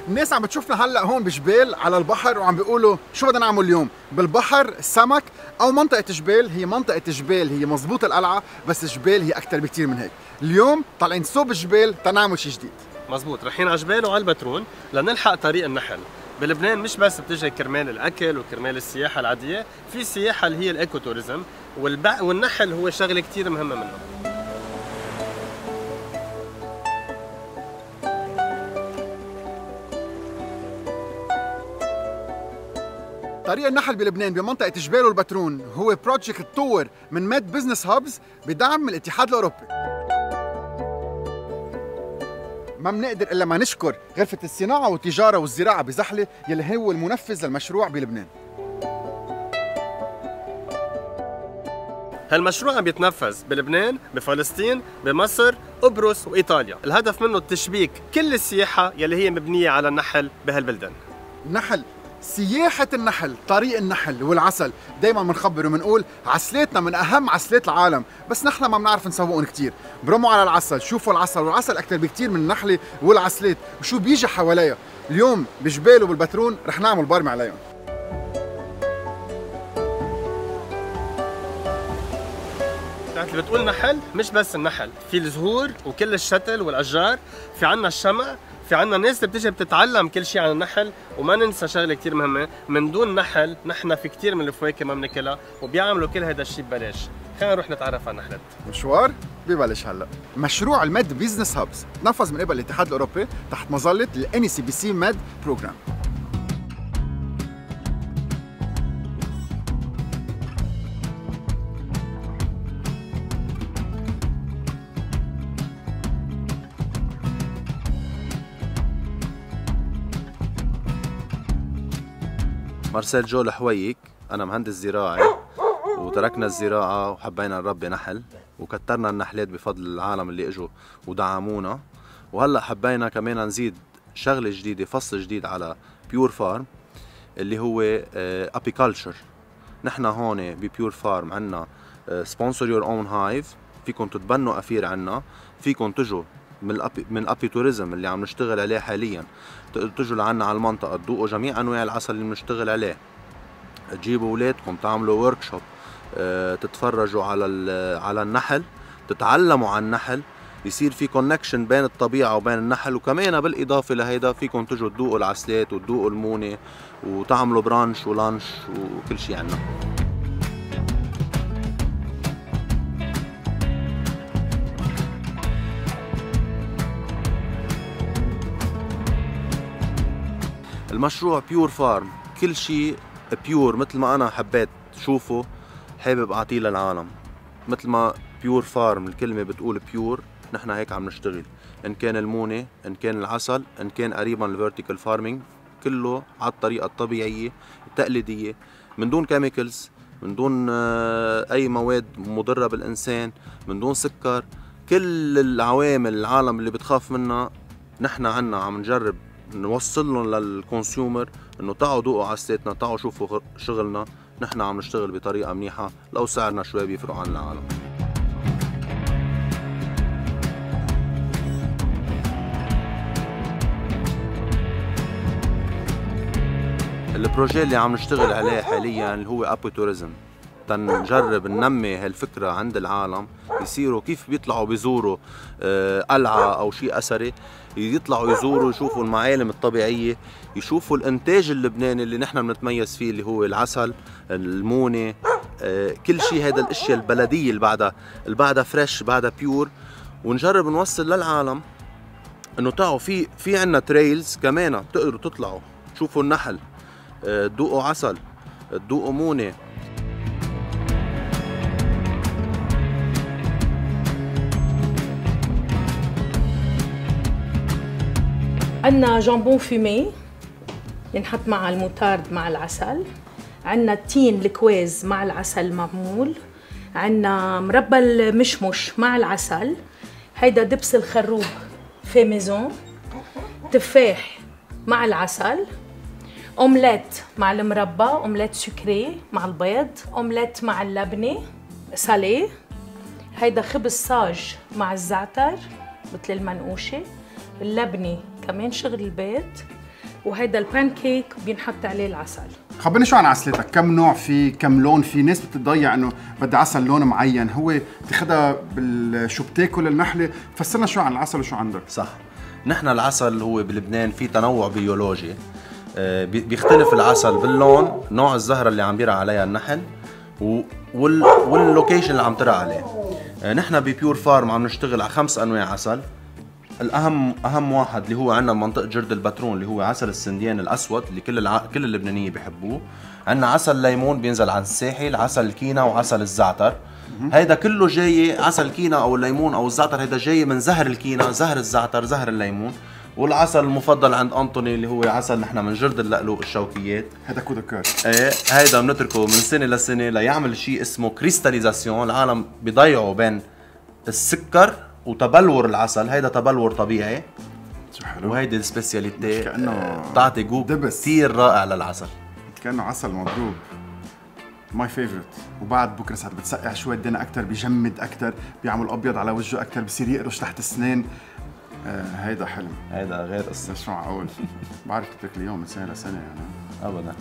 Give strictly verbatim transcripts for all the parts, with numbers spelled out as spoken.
الناس عم بتشوفنا هلا هون بجبال على البحر وعم بيقولوا شو بدنا نعمل اليوم؟ بالبحر السمك او منطقة جبال. هي منطقة جبال، هي مزبوط القلعة، بس جبال هي اكثر بكثير من هيك. اليوم طالعين صوب الجبال تنعمل شيء جديد. مزبوط، رايحين على جبال وعلى البترون لنلحق طريق النحل. بلبنان مش بس بتجي كرمال الاكل وكرمال السياحة العادية، في سياحة اللي هي الايكو توريزم، والبع... والنحل هو شغلة كثير مهمة منه. طريق النحل بلبنان بمنطقة جبال والبترون هو بروجكت تطور من ميد بزنس هابز بدعم من الاتحاد الأوروبي. ما بنقدر إلا ما نشكر غرفة الصناعة والتجارة والزراعة بزحلة يلي هو المنفذ للمشروع بلبنان. هالمشروع عم بيتنفذ بلبنان، بفلسطين، بمصر، قبرص وإيطاليا. الهدف منه تشبيك كل السياحة يلي هي مبنية على النحل بهالبلدان. النحل، سياحة النحل، طريق النحل والعسل، دايما بنخبر وبنقول عسلاتنا من أهم عسلات العالم، بس نحن ما بنعرف نسوقهم كثير. برموا على العسل، شوفوا العسل، والعسل أكثر بكثير من النحلة والعسلات، وشو بيجي حواليها. اليوم بجبال وبالبترون رح نعمل برمي عليهم. اللي بتقول نحل مش بس النحل، في الزهور وكل الشتل والأشجار، في عنا الشمع، في عنا ناس اللي بتيجي بتتعلم كل شيء عن النحل. وما ننسى شغله كثير مهمه، من دون نحل نحن في كثير من الفواكه ما بناكلها، وبيعملوا كل هذا الشيء ببلاش. خلينا نروح نتعرف على النحلات. مشوار ببلش هلا. مشروع الميد بيزنس هابز تنفذ من قبل الاتحاد الاوروبي تحت مظله الان سي بي سي ميد بروجرام. مارسيل جو الحويك، أنا مهندس زراعي وتركنا الزراعة وحبينا نربي نحل، وكترنا النحلات بفضل العالم اللي اجوا ودعمونا. وهلا حبينا كمان نزيد شغلة جديدة، فصل جديد على بيور فارم اللي هو ابيكالتشر. نحن هون ببيور فارم عنا سبونسر يور اون هايف، فيكم تتبنوا أفير عنا، فيكم تجوا من الأبي من أبي توريزم اللي عم نشتغل عليه حاليا، تجوا لعنا على المنطقة تذوقوا جميع أنواع العسل اللي بنشتغل عليه، تجيبوا أولادكم تعملوا ورك شوب، تتفرجوا على على النحل، تتعلموا عن النحل، يصير في كونكشن بين الطبيعة وبين النحل. وكمان بالإضافة لهيدا فيكم تجوا تذوقوا العسلات وتذوقوا المونة وتعملوا برانش ولانش وكل شيء عنا. المشروع بيور فارم، كل شيء بيور مثل ما أنا حبيت شوفه، حابب أعطيه للعالم. مثل ما بيور فارم الكلمة بتقول بيور، نحن هيك عم نشتغل. إن كان المونة، إن كان العسل، إن كان قريبا الفيرتيكال فارمينج، كله على الطريقة الطبيعية التقليدية، من دون كيميكلز، من دون أي مواد مضرة بالإنسان، من دون سكر. كل العوامل العالم اللي بتخاف منها نحن عنا عم نجرب نوصل لهم للكونسيومر انه تعوا ذوقوا عسلاتنا، تعوا شوفوا شغلنا. نحن عم نشتغل بطريقه منيحه، لو سعرنا شوي بيفرق عن العالم. البروجي اللي عم نشتغل عليه حاليا اللي هو ابو توريزم، تنجرب ننمي هالفكره عند العالم، يصيروا كيف بيطلعوا بيزوروا قلعه او شيء اثري، يطلعوا يزوروا يشوفوا المعالم الطبيعيه، يشوفوا الانتاج اللبناني اللي نحن بنتميز فيه اللي هو العسل، المونه، كل شيء. هذا الاشياء البلديه اللي بعدها اللي بعدها فريش، بعدها بيور. ونجرب نوصل للعالم انه تعوا في في عندنا تريلز كمان بتقدروا تطلعوا تشوفوا النحل، تذوقوا عسل، تذوقوا مونه. عندنا جامبون فومي ينحط مع الموتارد مع العسل، عندنا التين الكويز مع العسل معمول، عندنا مربى المشمش مع العسل، هيدا دبس الخروب في ميزون، تفاح مع العسل، اومليت مع المربى، اومليت سكري مع البيض، اومليت مع اللبنه ساليه، هيدا خبز صاج مع الزعتر مثل المنقوشه، اللبنه كمان شغل البيت، وهيدا البان كيك بينحط عليه العسل. خبرني شو عن عسلتك، كم نوع في، كم لون في؟ ناس بتضيع انه بدي عسل لون معين، هو بتاخذها بال شو بتاكل النحله؟ فسرنا شو عن العسل وشو عندك. صح، نحن العسل هو بلبنان في تنوع بيولوجي، بيختلف العسل باللون، نوع الزهرة اللي عم بيرعى عليها النحل وال واللوكيشن اللي عم ترعى عليه. نحن ببيور فارم عم نشتغل على خمس انواع عسل. الاهم اهم واحد اللي هو عندنا بمنطقه جرد البترون اللي هو عسل السنديان الاسود اللي كل الع... كل اللبنانيه بيحبوه. عندنا عسل ليمون بينزل عن الساحل، عسل الكينا وعسل الزعتر. هيدا كله جاي، عسل الكينا او الليمون او الزعتر هيدا جاي من زهر الكينا، زهر الزعتر، زهر الليمون. والعسل المفضل عند انطوني اللي هو عسل نحن من جرد اللقلوق الشوكيات، هذا كود كار. ايه هيدا بنتركه من سنه لسنه ليعمل شيء اسمه كريستاليزاسيون. العالم بيضيعوا بين السكر وتبلور العسل، هيدا تبلور طبيعي. شو حلو. وهيدي السبيسياليتي كأنه بتعطي جوب كثير رائع للعسل، كأنه عسل مضروب. ماي فيفورت. وبعد بكره ساعات بتسقع شوي الدنيا اكثر، بيجمد اكثر، بيعمل ابيض على وجهه اكثر، بصير يقرش تحت السنين. آه هيدا حلم، هيدا غير قصه. شو معقول. بعرف تاكل اليوم من سنه لسنه يعني. ابدا.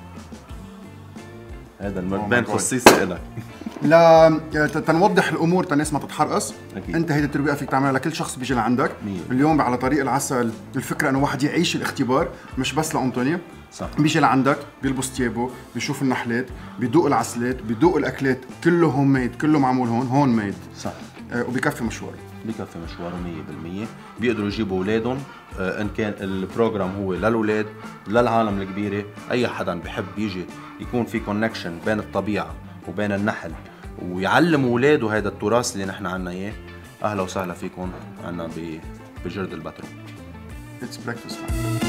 هيدا المربان خصيصي إلك. لا تنوضح الامور تناس ما تتحرقص. أكيد. انت هيدي الترويقه فيك تعملها لكل شخص بيجي لعندك. مية. اليوم على طريق العسل الفكره انه واحد يعيش الاختبار، مش بس لانطونيا. صح. بيجي لعندك بيلبس ثيابه، بيشوف النحلات، بيدوق العسلات، بيدوق الاكلات، كله هوم ميد، كله معمول هون هون ميد. صح. آه وبكفي مشواره. بكفي مشواره مية بالمية. بيقدروا يجيبوا اولادهم، آه ان كان البروجرام هو للاولاد للعالم الكبيره، اي حدا بحب يجي يكون في كونكشن بين الطبيعه وبين النحل ويعلم اولاده هذا التراث اللي نحن عنا اياه. اهلا وسهلا فيكم عنا بجرد البترون. It's breakfast time.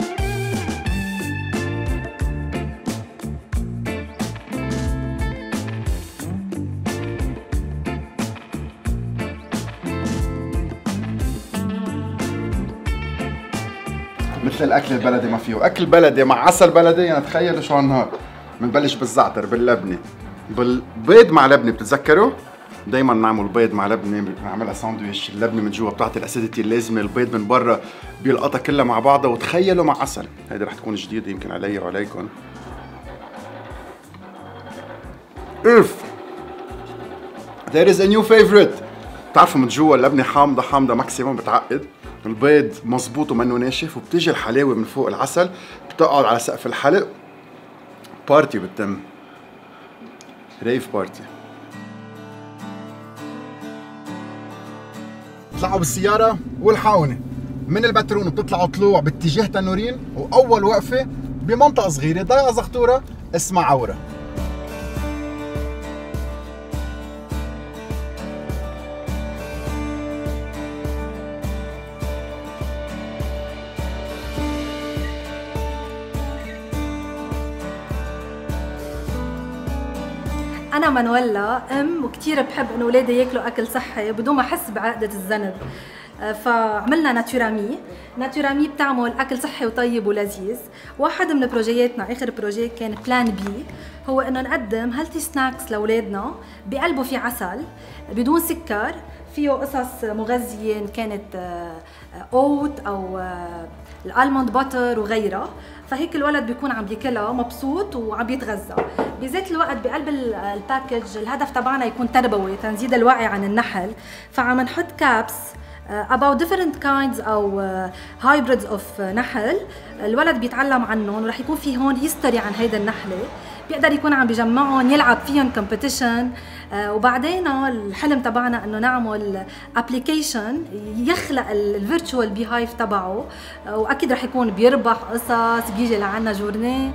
مثل الاكل البلدي ما فيه، اكل بلدي مع عسل بلدي يعني تخيلوا شو هالنهار. بنبلش بالزعتر، باللبنه، بالبيض مع لبنه. بتتذكروا؟ دايما نعمل بيض مع لبنه، بنعملها ساندويش، اللبنه من جوا بتعطي الاسيديتي اللازمه، البيض من برا بيلقطها كلها مع بعضها، وتخيلوا مع عسل. هيدي رح تكون جديده يمكن علي وعليكم. اف There is a new favorite. بتعرفوا من جوا اللبنه حامضه حامضه ماكسيموم بتعقد، البيض مزبوط ومنه ناشف، وبتيجي الحلاوه من فوق العسل بتقعد على سقف الحلق. بارتي بتتم، ريف بارتي. اطلعوا بالسياره والحقوني من البترون، بتطلعوا طلوع باتجاه تنورين، واول وقفه بمنطقه صغيره ضيعه زغطوره اسمها عوره. أنا منولا أم، وكتير بحب إنه أولادي ياكلوا أكل صحي بدون ما أحس بعقدة الذنب. فعملنا ناتورامي. ناتورامي بتعمل أكل صحي وطيب ولذيذ. واحد من بروجياتنا، آخر بروجي كان بلان بي، هو إنه نقدم هيلثي سناكس لأولادنا بقلبه في عسل بدون سكر، فيه قصص مغذية إن كانت أوت أو الألموند باتر وغيرها. فهيك الولد بيكون عم بياكلها مبسوط وعم بيتغذى. بذات الوقت بقلب الباكج الهدف تبعنا يكون تربوي، تنزيد الوعي عن النحل. فعم نحط كابس about different kinds أو hybrids of نحل، الولد بيتعلم عنهم، ورح يكون في هون هيستوري عن هيدا النحلة، بيقدر يكون عم بيجمعهم، يلعب فيهم كومبيتيشن. وبعدين الحلم تبعنا انه نعمل ابلكيشن يخلق الفيرتشوال بي هايف تبعه، واكيد رح يكون بيربح قصص، بيجي لعنا جورني.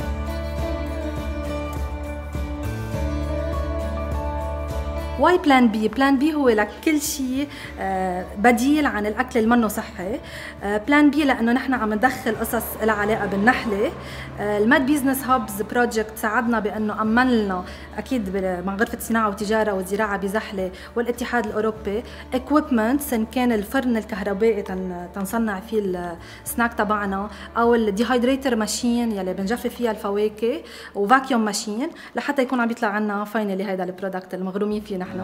واي بلان بي؟ بلان بي هو لكل شيء بديل عن الاكل اللي منه صحي. بلان بي لانه نحن عم ندخل قصص لها علاقه بالنحله. الماد بيزنس هابز بروجكت ساعدنا بانه امن لنا اكيد مع غرفه الصناعه والتجاره والزراعه بزحله والاتحاد الاوروبي اكويبمنتس، ان كان الفرن الكهربائي تنصنع فيه السناك تبعنا، او الديهايدريتر ماشين يلي بنجفف فيها الفواكه، وفاكيوم ماشين، لحتى يكون عم يطلع عنا فاينلي هذا البرودكت المغرومين فيه نحن.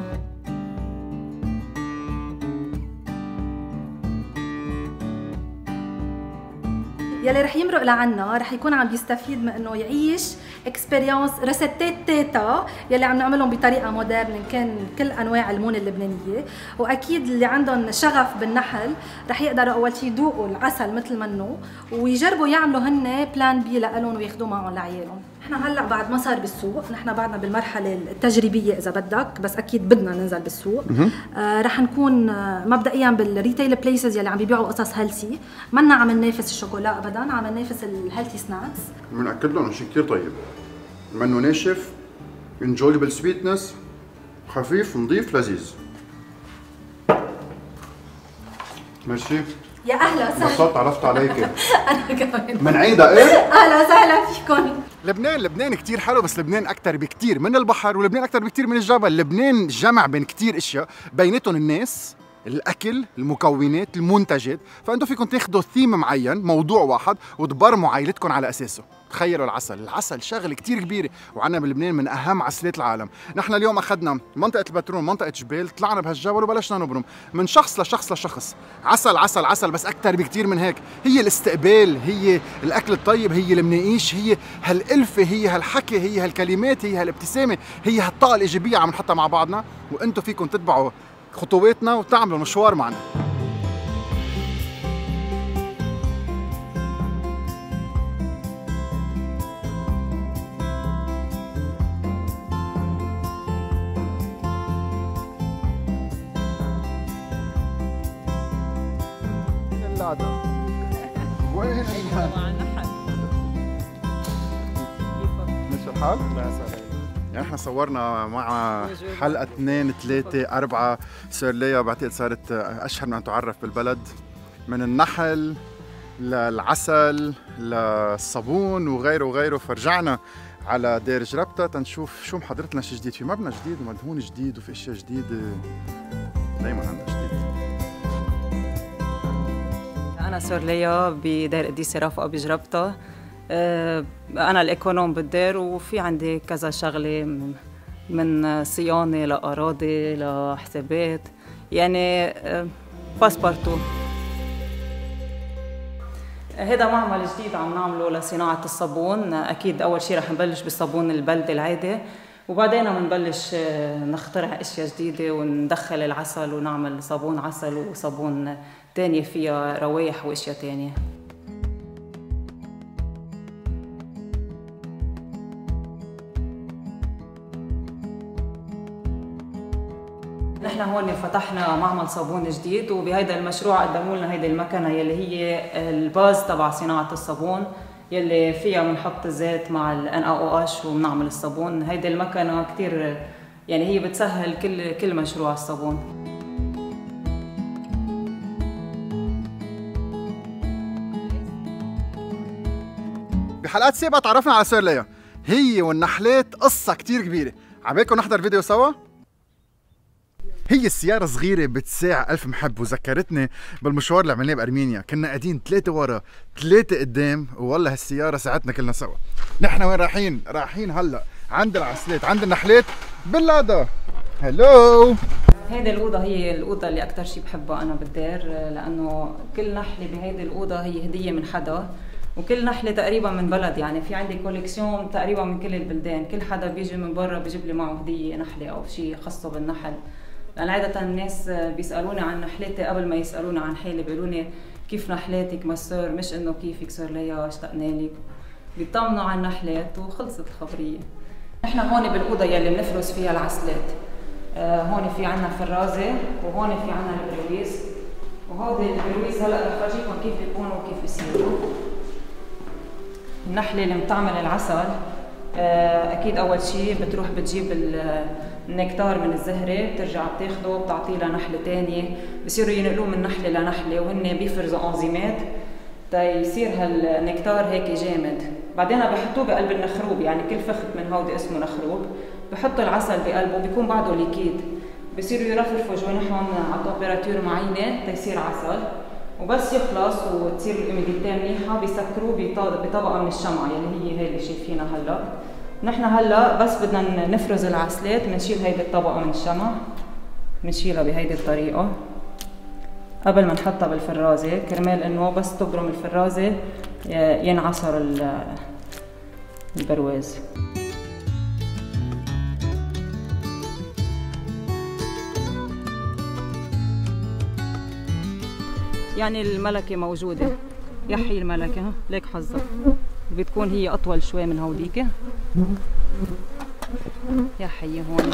يلي رح يمرق لعنا رح يكون عم بيستفيد من انه يعيش اكسبيرينس ريسيتات تيتا يلي عم نعملهم بطريقه مودرن، إن كان كل انواع المونه اللبنانيه. واكيد اللي عندهم شغف بالنحل رح يقدروا اول شيء يذوقوا العسل مثل منه ويجربوا يعملوا هن بلان بي لهم وياخذوه معهم لعيالهم. نحن هلا بعد ما صار بالسوق، نحن بعدنا بالمرحله التجريبيه اذا بدك، بس اكيد بدنا ننزل بالسوق. آه رح نكون آه مبدئيا بالريتيل بليسز يلي عم بيبيعوا قصص هيلثي، منا عم ننافس الشوكولا ابدا، عم ننافس الهيلثي سناكس. بنأكد لهم شيء كثير طيب، منه ناشف، انجويبل سويتنس، خفيف نظيف لذيذ. ماشي؟ يا اهلا وسهلا. انبسطت عرفت عليك. انا كمان. منعيدها ايه؟ اهلا وسهلا فيكم. لبنان لبنان كتير حلو، بس لبنان أكتر بكتير من البحر، ولبنان أكتر بكتير من الجبل. لبنان جمع بين كتير اشياء، بيناتهم الناس، الاكل، المكونات، المنتجات. فانتم فيكم تاخذوا ثيم معين، موضوع واحد، وتبرموا عائلتكم على اساسه. تخيلوا العسل، العسل شغله كتير كبيره، وعنا بلبنان من اهم عسلات العالم. نحن اليوم اخذنا منطقه البترون، منطقه جبال، طلعنا بهالجبل وبلشنا نبرم من شخص لشخص لشخص. عسل عسل عسل، بس اكثر بكتير من هيك. هي الاستقبال، هي الاكل الطيب، هي المناقيش، هي هالالفه، هي هالحكي، هي هالكلمات، هي هالابتسامه، هي هالطاقه الايجابيه عم نحطها مع بعضنا. وانتم فيكم تتبعوا خطواتنا وتعملوا مشوار معنا. وين النحل؟ مش الحال؟ يعني احنا صورنا مع حلقة اثنين ثلاثة أربعة سورليا، بعتقد صارت أشهر ما تعرف بالبلد، من النحل للعسل للصابون وغيره وغيره. فرجعنا على دير جربتة تنشوف شو محضرت لنا شيء جديد، في مبنى جديد ومدهون جديد وفي اشياء جديدة، دايما عندنا جديد. أنا سورليا بدير قديسة رافقة بجربتة. أنا الإيكونوم بالدير، وفي عندي كذا شغلة من صيانة لأراضي لحسابات، يعني باسبورتو. هذا معمل جديد عم نعمله لصناعة الصابون. أكيد أول شيء رح نبلش بالصابون البلدي العادي، وبعدين بنبلش نخترع أشياء جديدة وندخل العسل ونعمل صابون عسل وصابون تانية فيها روايح وأشياء تانية. نحن هون فتحنا معمل صابون جديد، وبهيدا المشروع قدموا لنا هيدي المكنه يلي هي الباز تبع صناعه الصابون، يلي فيها بنحط الزيت مع الان او اتش وبنعمل الصابون. هيدي المكنه كثير يعني هي بتسهل كل كل مشروع الصابون. بحلقات سابقة تعرفنا على سورليا، هي والنحلات قصة كتير كبيرة. عبالكم نحضر فيديو سوا؟ هي السيارة صغيرة بتساع ألف محب، وذكرتني بالمشوار اللي عملناه بأرمينيا. كنا قاعدين ثلاثة ورا ثلاثة قدام، والله هالسيارة ساعدتنا كلنا سوا. نحن وين رايحين؟ رايحين هلا عند العسلات، عند النحلات باللادا. هلو. هيدي الأوضة هي الأوضة اللي أكثر شيء بحبها أنا بالدير، لأنه كل نحلة بهيدي الأوضة هي هدية من حدا، وكل نحلة تقريبا من بلد. يعني في عندي كوليكسيون تقريبا من كل البلدان، كل حدا بيجي من برا بيجيب لي معه هدية نحلة أو شيء خاصه بالنحل. لأن عادة الناس بيسألوني عن نحلاتي قبل ما يسألوني عن حالي، بيقولوني كيف نحلاتك مسور، مش إنه كيفك سورليا اشتقنا لك. بيطمنوا عن النحلات وخلصت الخبرية. نحن هون بالأوضة يلي بنفرز فيها العسلات. آه هون في عنا فرازة، وهون في عنا البرويز، وهودي البرويز هلا رح فرجيكم كيف بيكونوا وكيف بيصيروا. النحلة اللي بتعمل العسل أكيد أول شيء بتروح بتجيب النكتار من الزهرة، بترجع بتاخده بتعطيه لنحلة تانية، بصيروا ينقلوه من نحلة لنحلة، وهن بيفرزوا أنزيمات تيصير هالنكتار هيك جامد. بعدين بحطوه بقلب النخروب، يعني كل فخذ من هودي اسمه نخروب، بحطوا العسل بقلبه، بيكون بعده ليكيد، بصيروا يرفرفوا جوانحهم على تمبيراتور معينة تيصير عسل. وبس يخلص وتصير الهيوميديتي منيحه بيسكروه بطبقه من الشمعه يلي هي هي اللي شايفينها هلا. نحن هلا بس بدنا نفرز العسلات، بنشيل هيدي الطبقه من الشمع، بنشيلها بهيدي الطريقه قبل ما نحطها بالفرازه، كرمال انه بس تبرم الفرازه ينعصر البرواز. يعني الملكة موجودة، يحيي الملكة، ها ليك حظك. بتكون هي أطول شوي من هوديك، يحيي هون.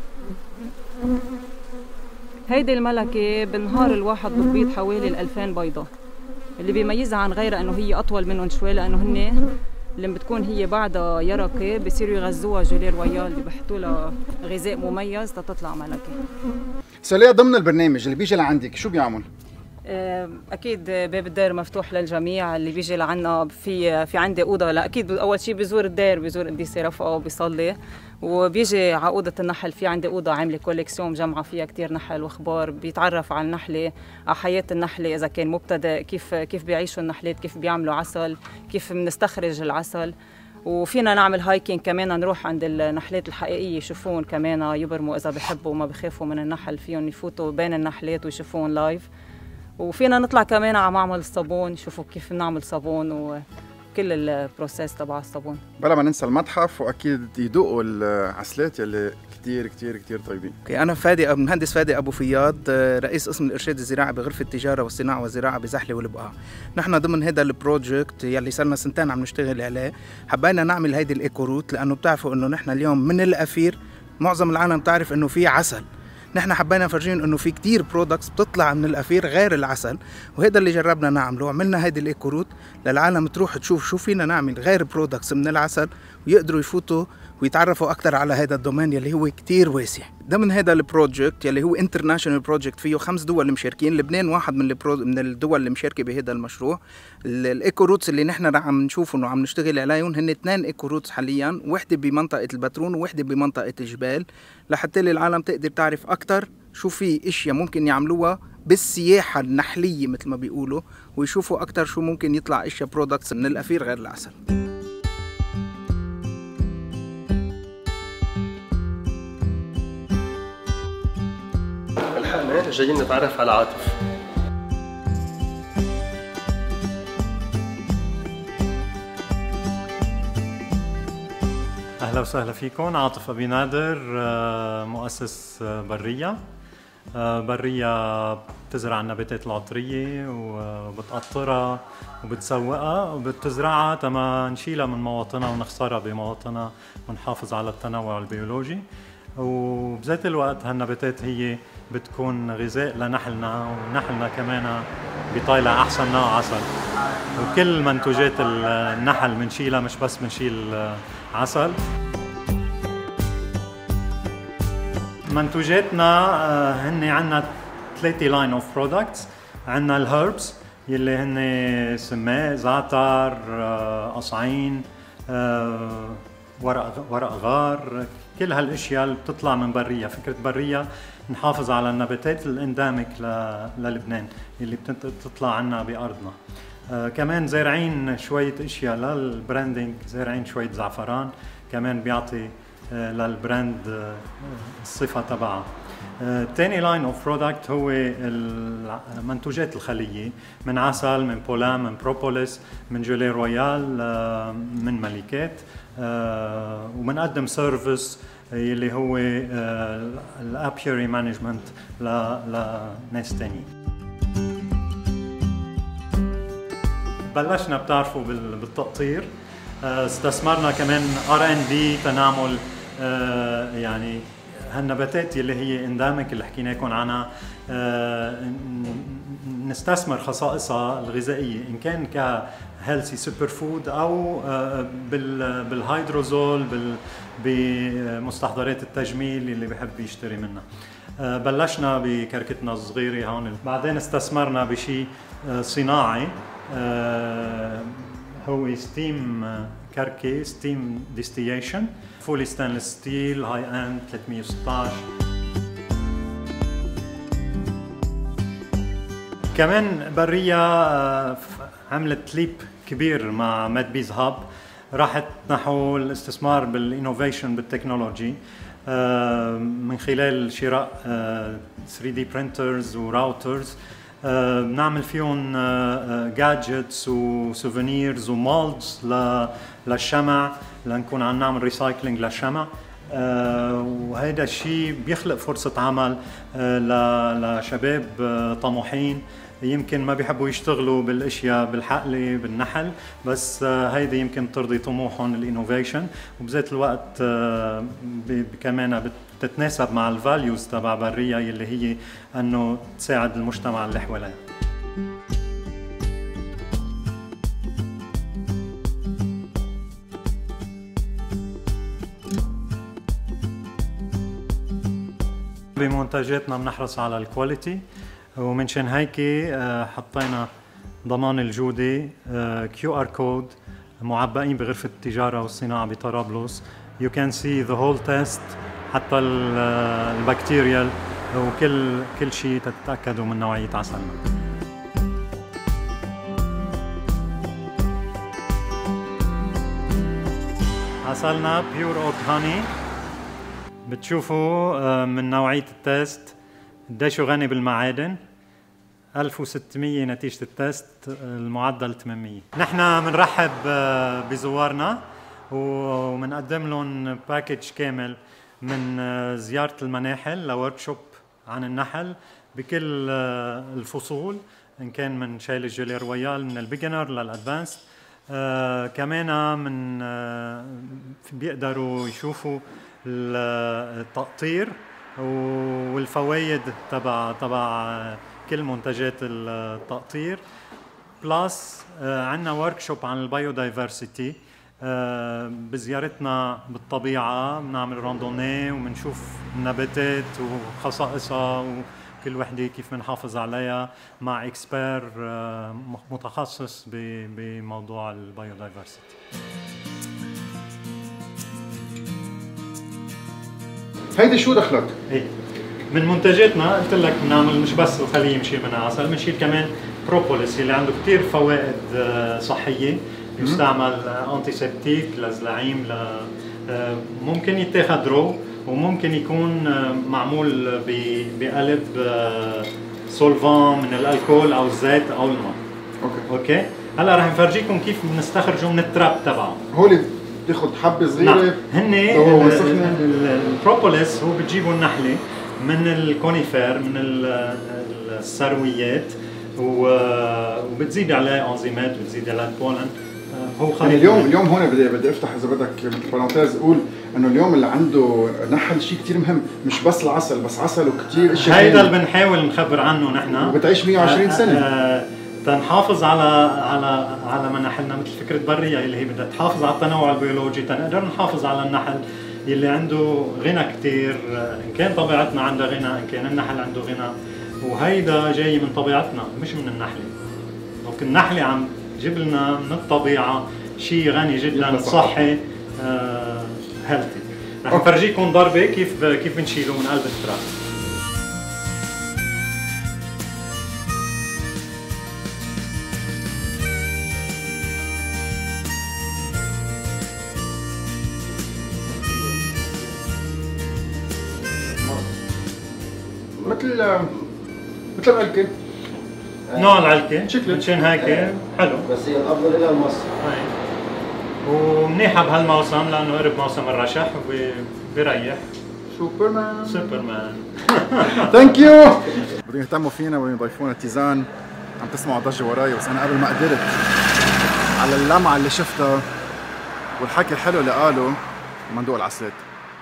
هيدي الملكة بالنهار الواحد بتبيض حوالي الألفين بيضة. اللي بيميزها عن غيرها إنه هي أطول منهم شوي، لأنه هن لما بتكون هي بعدها يرقة بصيروا يغذوها جولي رويال اللي بحطوا لها غذاء مميز تطلع ملكة. سوليا، ضمن البرنامج اللي بيجي لعندك شو بيعمل؟ اكيد باب الدار مفتوح للجميع. اللي بيجي لعنا في في عندي اوضه، لا اكيد اول شيء بزور الدار، بزور قديسه رفقه وبيصلي، وبيجي على اوضه النحل. في عندي اوضه عامله كوليكسيون مجمعه فيها كثير نحل واخبار، بيتعرف على النحله، على حياه النحله اذا كان مبتدئ، كيف كيف بيعيشوا النحلات، كيف بيعملوا عسل، كيف بنستخرج العسل. وفينا نعمل هايكينج كمان، نروح عند النحلات الحقيقيه يشوفون كمان، يبرموا اذا بحبوا وما بخافوا من النحل، فيهم يفوتوا بين النحلات ويشوفون لايف. وفينا نطلع كمان على معمل الصابون، شوفوا كيف بنعمل صابون وكل البروسيس تبع الصابون. بلا ما ننسى المتحف، واكيد يدوقوا العسلات يلي كثير كثير كثير طيبين. اوكي، انا فادي مهندس فادي ابو فياض، رئيس قسم الارشاد الزراعي بغرفه التجاره والصناعه والزراعه بزحله والبقاع. نحن ضمن هذا البروجكت يلي صار لنا سنتين عم نشتغل عليه، حبينا نعمل هيدي الايكو روت، لانه بتعرفوا انه نحن اليوم من الافير معظم العالم بتعرف انه في عسل. نحن حبينا نفرجيهم انه في كتير برودكتس بتطلع من الافير غير العسل، وهذا اللي جربنا نعمله. عملنا هيدي الايكو روت للعالم تروح تشوف شو فينا نعمل غير برودكتس من العسل، ويقدروا يفوتوا ويتعرفوا اكثر على هذا الدومين يلي هو كتير واسع. ضمن هذا البروجكت يلي هو انترناشونال بروجكت، فيه خمس دول مشاركين، لبنان واحد من من الدول اللي مشاركه بهذا المشروع. الايكو روتس اللي نحن عم نشوف انه عم نشتغل عليهم هن اثنين ايكو روتس حاليا، وحده بمنطقه البترون ووحده بمنطقه الجبال، لحتى العالم تقدر تعرف اكثر شو في اشياء ممكن يعملوها بالسياحه النحليه مثل ما بيقولوا، ويشوفوا اكثر شو ممكن يطلع اشياء برودكتس من الافير غير العسل. الحلقة جايين نتعرف على عاطف. أهلا وسهلا فيكم. عاطف أبي نادر، مؤسس برية. برية بتزرع النباتات العطرية وبتقطرها وبتسوقها وبتزرعها تما نشيلها من مواطنها ونخسرها بمواطنها ونحافظ على التنوع البيولوجي. وبذات الوقت هالنباتات هي بتكون غذاء لنحلنا، ونحلنا كمان بيطلع أحسن نوع عسل. وكل منتوجات النحل منشيلها، مش بس منشيل عسل. منتوجاتنا هن عنا ثلاثة لاين اوف برودكتس. عنا الهربس يلي هن سماء، زعتر، قصعين، ورق ورق غار، كل هالاشياء اللي بتطلع من برية. فكرة برية نحافظ على النباتات الانديميك للبنان اللي بتطلع عنا بأرضنا. آه كمان زارعين شوية اشياء للبراندنج، زارعين شوية زعفران كمان بيعطي آه للبراند آه الصفة تبعها. تاني لاين اوف برودكت هو المنتوجات الخلية، من عسل، من بولان، من بروبوليس، من جولي رويال، آه من ملكات. آه وبنقدم سيرفيس اللي هو آه الابيوري مانجمنت لناس تانيين. بلشنا بتعرفوا بالتقطير، آه استثمرنا كمان ار ان دي تنعمل آه يعني هالنباتات اللي هي اندامك اللي حكينا لكم عنها، آه نستثمر خصائصها الغذائيه ان كان كهيلثي سوبر فود او آه بالهيدروزول بمستحضرات التجميل اللي بحب يشتري منها. آه بلشنا بكركتنا الصغيره هون، بعدين استثمرنا بشيء آه صناعي آه هو ستيم كركي، ستيم ديستيشن، فولي ستانلس ستيل، هاي اند ثلاثمية وستطعش. كمان برية عملت ليب كبير مع ماد بيز هاب، راحت نحو الاستثمار بالانوفيشن بالتكنولوجي من خلال شراء ثري دي برينترز وراوترز آه بنعمل فيهم جادجتس وسوفينيرز ومولدز للشمع لنكون عم نعمل ريسايكلينج للشمع. آه وهيدا الشيء بيخلق فرصة عمل آه لشباب آه طموحين يمكن ما بيحبوا يشتغلوا بالاشياء بالحقله بالنحل، بس آه هيدي يمكن ترضي طموحهم الانوفيشن، وبذات الوقت آه كمان بتتناسب مع الفاليوز تبع برية يلي هي انه تساعد المجتمع اللي حواليها. بمنتجاتنا بنحرص على الكواليتي، ومنشان هيك حطينا ضمان الجودة كيو ار كود معبئين بغرفة التجارة والصناعة بطرابلس. You can see the whole test حتى البكتيريال وكل كل شيء تتأكدوا من نوعية عسلنا. عسلنا بيور اوك هاني، بتشوفوا من نوعية التست قديش غني بالمعادن. ألف وستمية نتيجة التست، المعدل ثمانمية. نحن بنرحب بزوارنا وبنقدم لهم باكج كامل من زيارة المناحل لوركشوب عن النحل بكل الفصول، إن كان من شايل الجولي رويال من البيجنر للأدفانس. آه كمان من آه بيقدروا يشوفوا التقطير والفوائد تبع تبع كل منتجات التقطير. بلس آه عندنا وركشوب عن البايودايفرسيتي. آه بزيارتنا بالطبيعة بنعمل راندوني وبنشوف النباتات وخصائصها وكل وحدة كيف بنحافظ عليها مع اكسبير آه متخصص بموضوع البايودايفرسيتي. هيدي شو دخلك؟ ايه من منتجاتنا قلت لك بنعمل مش بس الخليه بنشيل منها عسل، بنشيل كمان بروبوليس اللي عنده كثير فوائد صحيه، يستعمل انتي سيبتيك للزلاعيم، ممكن يتاخذ رو وممكن يكون معمول بقلب سولفان من الالكول او الزيت او الماء. اوكي اوكي هلا رح نفرجيكم كيف بنستخرجه من التراب تبعه. هولي بتاخذ حبه صغيره. نعم. هن البروبوليس هو بتجيبوا النحله من الكونيفير من الثرويات وبتزيد عليه انزيمات وبتزيد عليه البولن. هو يعني اليوم اليوم هون بدي بدي افتح اذا بدك مثل بارونتيز اقول انه اليوم اللي عنده نحل شيء كثير مهم، مش بس العسل، بس عسل وكثير اشياء. هيدا اللي بنحاول نخبر عنه نحن، وبتعيش مية وعشرين سنه. تنحافظ على على على مناحلنا مثل فكره بريه اللي هي بدها تحافظ على التنوع البيولوجي، تنقدر نحافظ على النحل اللي عنده غنى كثير، ان كان طبيعتنا عندها غنى، ان كان النحل عنده غنى، وهيدا جاي من طبيعتنا مش من النحله. دونك النحله عم تجيب لنا من الطبيعه شيء غني جدا صحي آه هيلثي. رح نفرجيكم ضربه كيف كيف بنشيله من قلب التراب. مثل مثل العلكه، نوع العلكه مشان هيك حلو، بس هي الافضل الى المصر. ومنيحه بهالموسم لانه قرب موسم الرشح وبيريح. سوبرمان سوبرمان ثانك يو. بدهم يهتموا فينا ويضيفونا تيزان. عم تسمعوا ضجه وراي، بس انا قبل ما قدرت على اللمعه اللي شفتها والحكي الحلو اللي قاله بدنا ندوق العسلات.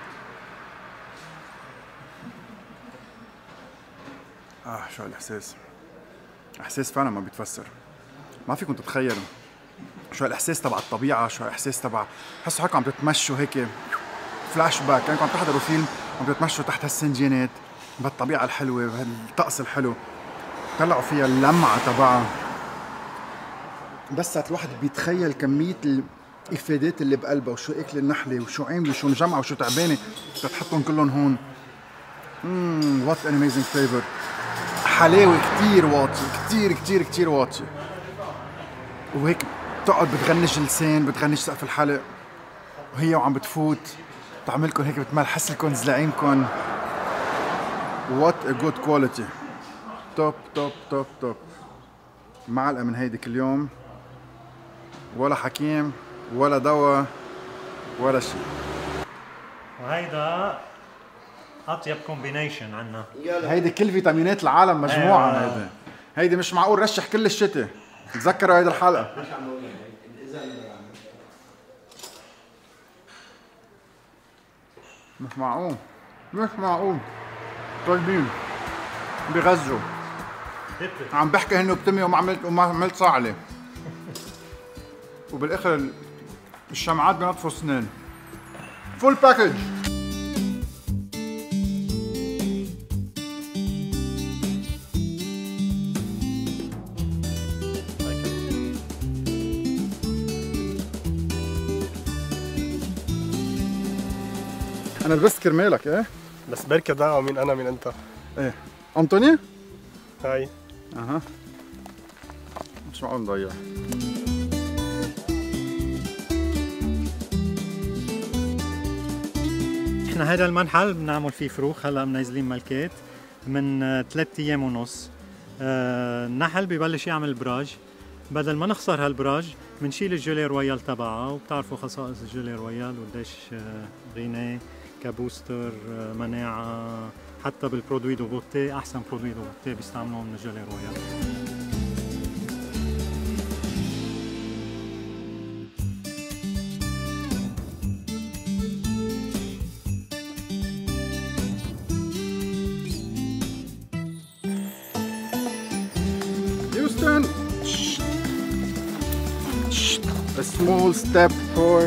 اه شو هالاحساس، احساس فعلا ما بيتفسر، ما فيكم تتخيلوا شو هالاحساس تبع الطبيعه، شو هالاحساس تبع حسوا هيك عم تتمشوا هيك فلاش باك، كانكم عم تحضروا فيلم عم تتمشوا تحت هالسنجينات بهالطبيعه الحلوه بهالطقس الحلو، طلعوا فيها اللمعه تبعها. بس الواحد بيتخيل كميه الافادات اللي بقلبها، وشو اكل النحله وشو عامله وشو مجمعه وشو تعبانه تتحطهم كلهم هون. اممم وات ان اميزنج فليفر، حلاوه كثير واطيه، كثير كثير كثير واطيه، وهيك بتقعد بتغنج اللسان، بتغنج سقف الحلق، وهي وعم بتفوت بتعملكم هيك، بتملحس لكم زلاعيمكم. وات ا جود كواليتي. توب توب توب توب. معلقة من هيدي كل يوم، ولا حكيم ولا دواء ولا شيء. وهيدا اطيب كومبينيشن عنا. هيدي كل فيتامينات العالم مجموعة. أيوة. هيدي هيدي مش معقول رشح كل الشتاء. تذكروا هيدي الحلقة. مش معقول مش معقول. طيبين بغزوا. عم بحكي هن بتمي وما عملت وما عملت صعلة. وبالاخر الشمعات بنطفوا سنين. فول باكج. انا لبست كرمالك. ايه بس بركي ضاعوا مين انا مين انت. ايه انطوني. هاي اها مش معقول نضيع. احنا هذا المنحل بنعمل فيه فروخ. هلا منزلين ملكات من ثلاث ايام ونص. آه النحل ببلش يعمل براج. بدل ما نخسر هالبراج بنشيل الجولي رويال تبعها، وبتعرفوا خصائص الجولي رويال وقديش آه غنى كبوستر آه مناعه. حتى بالبرودوي دو بوتي احسن برودوي دو بوتي بيستعملوه من الجولي رويال. Houston. A small step for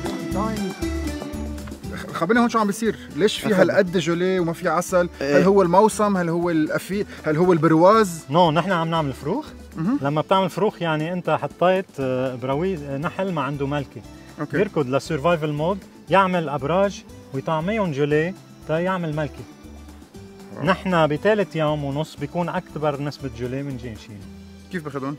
خبرني هون شو عم بيصير. ليش في هالقد جوليه وما في عسل؟ هل هو الموسم؟ هل هو الأفي؟ هل هو البرواز؟ نو no, نحن عم نعمل فروخ. لما بتعمل فروخ يعني انت حطيت براويز نحل ما عنده ملكه. اوكي. بيركض للسرفايفل مود، يعمل ابراج ويطعميهم جوليه تا يعمل ملكه. نحن بثالث يوم ونص بيكون اكبر نسبه جوليه بنجي نشيل. كيف باخذهم؟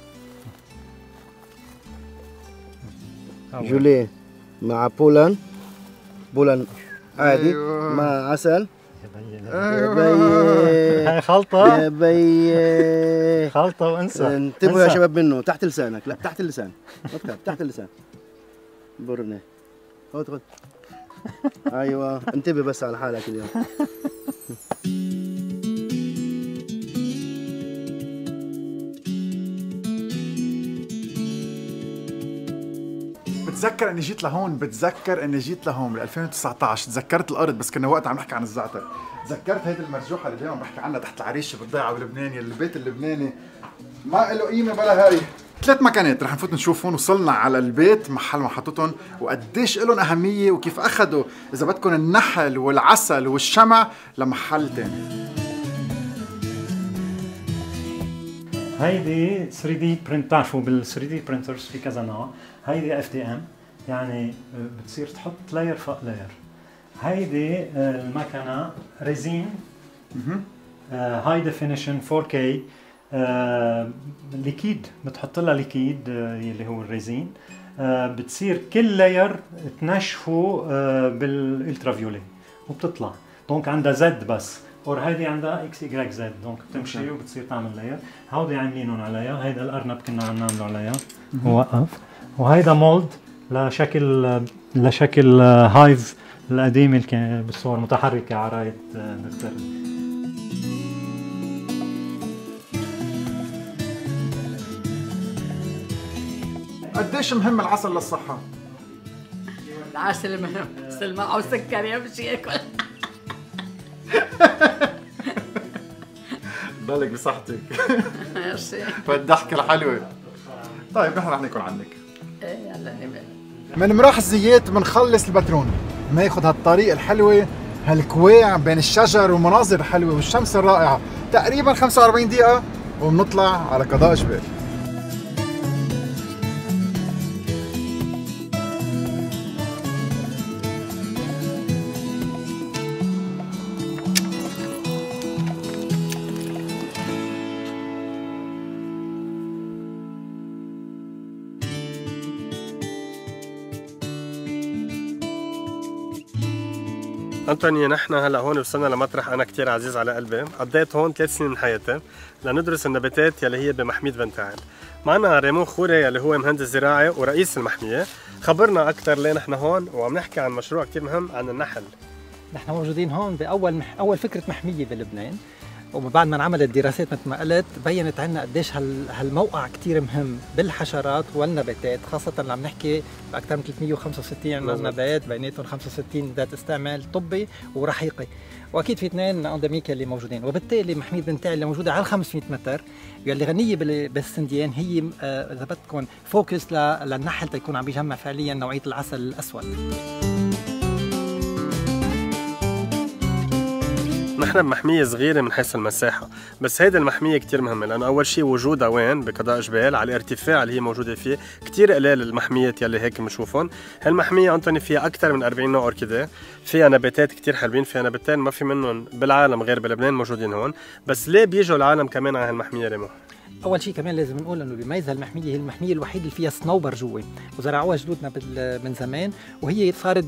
جوليه مع بولن بولن عادي. أيوة. مع عسل. أيوة. بي هاي خلطه. يا بي خلطه وانسى. انتبهوا يا شباب منه. تحت لسانك. لا تحت اللسان. ما تخاف. تحت اللسان. برني. خد خد. ايوه انتبه بس على حالك اليوم. بتذكر اني جيت لهون. بتذكر اني جيت لهون بال ألفين وتسعطعش. تذكرت الارض بس كنا وقت عم نحكي عن الزعتر. تذكرت هيدي المرجوحه اللي اليوم بحكي عنها تحت العريشه بالضيعه بلبنان. يلي البيت اللبناني ما له قيمه بلا هاي. ثلاث مكانات رح نفوت نشوف هون. وصلنا على البيت محل ما حطتهم وقديش لهم اهميه وكيف اخذوا اذا بدكم النحل والعسل والشمع لمحل ثاني. هيدي ثري دي برنت. بتعرفوا بال ثري دي برينترز في كذا نوع. هيدي اف دي ام يعني بتصير تحط لاير فوق لاير. هيدي المكنه ريزين هاي ديفينيشن فور كي ليكيد. بتحط لها ليكيد اللي هو الريزين. بتصير كل لاير تنشفه بالالترا فيولي وبتطلع. دونك عندها زد بس. اور هيدي عندها اكس واي زد. دونك بتمشي وبتصير تعمل لاير. هودي عاملينهم عليها. هيدا الارنب كنا عم نعمله عليها ووقف. وهيدا مولد لشكل لشكل هايف القديم اللي كان بالصور متحركه على رايه دكتور. قديش مهم العسل للصحه؟ العسل مهم بس اللي معه سكر يمشي ياكل. ضلك بصحتك. ميرسي. والضحكه الحلوه. طيب نحن رح ناكل عنك. ايه يلا نبقى. من مراح الزيات بنخلص البترون. بناخذ هالطريق الحلوه هالكواع بين الشجر والمناظر الحلوه والشمس الرائعه تقريبا خمسة وأربعين دقيقه وبنطلع على قضاء جبال. أنطوني، نحن هلا هون وصلنا لمطرح أنا كتير عزيز على قلبي، قضيت هون ثلاث سنين من حياتي لندرس النباتات يلي هي بمحمية بنت عاد. معنا ريمون خوري يلي هو مهندس زراعي ورئيس المحمية. خبرنا أكثر ليه نحن هون وعم نحكي عن مشروع كتير مهم عن النحل. نحن موجودين هون بأول مح... أول فكرة محمية بلبنان، وبعد ما انعملت دراسات مثل ما قلت بينت عنا قديش هال... هالموقع كتير مهم بالحشرات والنباتات، خاصة اللي عم نحكي بأكثر من ثلاثمية وخمسة وستين نبات، بيناتهم خمسة وستين ذات استعمال طبي ورحيقي، واكيد في اثنين اندميك اللي موجودين. وبالتالي محمية بنت عاد اللي موجوده على خمسمية متر اللي غنيه بالسنديان هي اذا بدكم فوكس للنحل تيكون عم بيجمع فعليا نوعيه العسل الاسود. نحن بمحمية صغيرة من حيث المساحة، بس هيدي المحمية كتير مهمة لأنه أول شيء وجودها وين؟ بقضاء جبال على الارتفاع اللي هي موجودة فيه، كتير قليل المحميات يلي هيك بنشوفهم. هالمحمية أنطوني فيها أكثر من أربعين نوع أوركيديه، فيها نباتات كتير حلوين، فيها نباتين ما في منهم بالعالم غير بلبنان موجودين هون. بس ليه بيجوا العالم كمان على هالمحمية ريمو؟ اول شيء كمان لازم نقول انه بيميزها المحميه هي المحميه الوحيده اللي فيها صنوبر جوا، وزرعوها جدودنا من زمان وهي صارت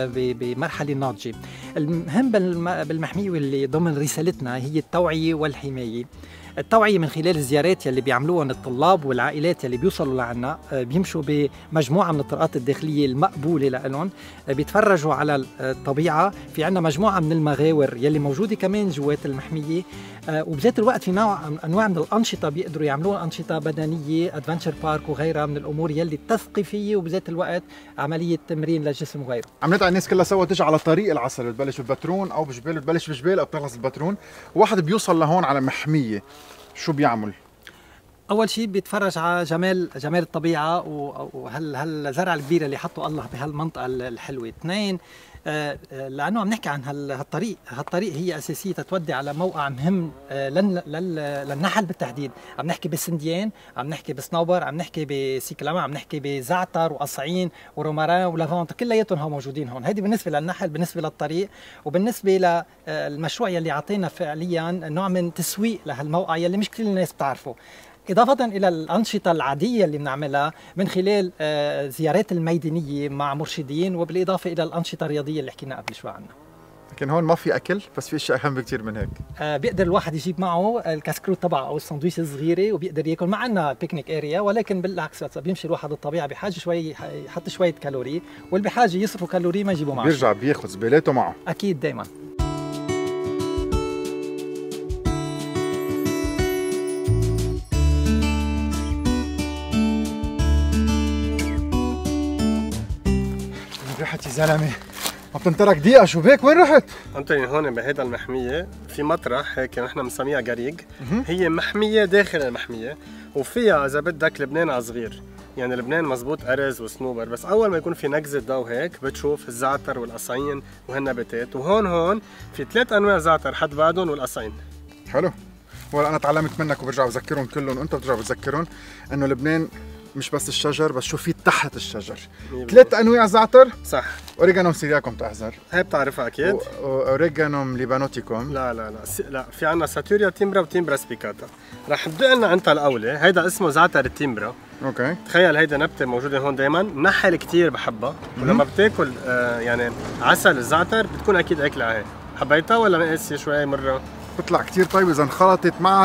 بمرحله ناضجه. المهم بالمحميه واللي ضمن رسالتنا هي التوعيه والحمايه. التوعية من خلال الزيارات يلي بيعملوها الطلاب والعائلات يلي بيوصلوا لعنا، بيمشوا بمجموعة من الطرقات الداخلية المقبولة لهم، بيتفرجوا على الطبيعة. في عنا مجموعة من المغاور يلي موجودة كمان جوات المحمية، وبذات الوقت في نوع أنواع من الأنشطة بيقدروا يعملوها، أنشطة بدنية، أدفنتشر بارك وغيرها من الأمور يلي تثقيفية وبذات الوقت عملية تمرين للجسم وغيره. عم ندعي الناس كلها سوا تجي على طريق العسل، بتبلش ببترون أو بجبال، بتبلش بجبال أو بتخلص ببترون. واحد بيوصل لهون على محمية شو بيعمل؟ اول شيء بيتفرج على جمال جمال الطبيعه وهال هالزرع الكبيره اللي حطوا الله بهالمنطقه الحلوه. اثنين، آه لانه عم نحكي عن هالطريق، هالطريق هي اساسيه تتودي على موقع مهم آه لن لل للنحل بالتحديد. عم نحكي بالسنديان، عم نحكي بصنوبر، عم نحكي بسيكلاما، عم نحكي بزعتر وقصعين وروماران ولافونت، كلياتهم هون موجودين هون. هيدي بالنسبه للنحل، بالنسبه للطريق، وبالنسبه للمشروع يلي عطينا فعليا نوع من تسويق لهالموقع يلي مش كل الناس بتعرفه. إضافة إلى الأنشطة العادية اللي بنعملها من خلال زيارات الميدانية مع مرشدين، وبالإضافة إلى الأنشطة الرياضية اللي حكينا قبل شوي عنها. لكن هون ما في أكل، بس في أشياء أهم بكثير من هيك. آه بيقدر الواحد يجيب معه الكاسكروت تبعه أو السندويش الصغيرة وبيقدر ياكل. ما عندنا بيكنيك اريا، ولكن بالعكس بيمشي الواحد الطبيعة بحاجة شوي يحط شوية كالوري، واللي بحاجة يصرفوا كالوري ما يجيبوا معه. بيرجع بياخذ زبالاته معه. أكيد دائما. رحت يا زلمه، ما بتنترك دقيقة، شو بيك؟ وين رحت؟ أنطوني هون بهيدا المحمية في مطرح هيك نحن بنسميها قريق، هي محمية داخل المحمية، وفيها إذا بدك لبنان على صغير، يعني لبنان مزبوط أرز وصنوبر، بس أول ما يكون في نقزة ضو هيك بتشوف الزعتر والقصعين وهالنباتات. وهون هون في ثلاث أنواع زعتر حد بعدهم والقصعين. حلو، ولا أنا تعلمت منك وبرجع بذكرهم كلهم وأنت بترجع بتذكرهم إنه لبنان مش بس الشجر، بس شو في تحت الشجر. ثلاث انواع زعتر، صح. اوريجانوم سيرياكم تحذر، هي بتعرفها اكيد. واوريجانوم ليبانوتيكوم. لا لا لا س... لا في عندنا ساتوريا تيمبرا وتيمبرا سبيكاتا. رح تدق لنا انت الاولى، هيدا اسمه زعتر التيمبرا. اوكي. تخيل هيدا نبته موجوده هون دائما، نحل كثير بحبها، ولما بتاكل آه يعني عسل الزعتر بتكون اكيد اكله هي. حبيتها ولا مقاسيه شوي مره؟ بتطلع كثير طيبه اذا انخلطت مع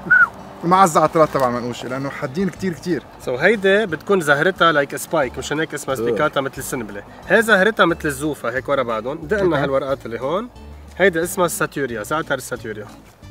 مع الزعترات تبع المنقوشه، لانه حادين كثير كثير. سو so, هيدي بتكون زهرتها لايك سبايك، مشان هيك اسمها سبيكاتا مثل السنبله. هي زهرتها مثل الزوفه هيك ورا بعضهم. دقنا هالورقات اللي هون، هيدي اسمها الساتوريا، زعتر الساتوريا.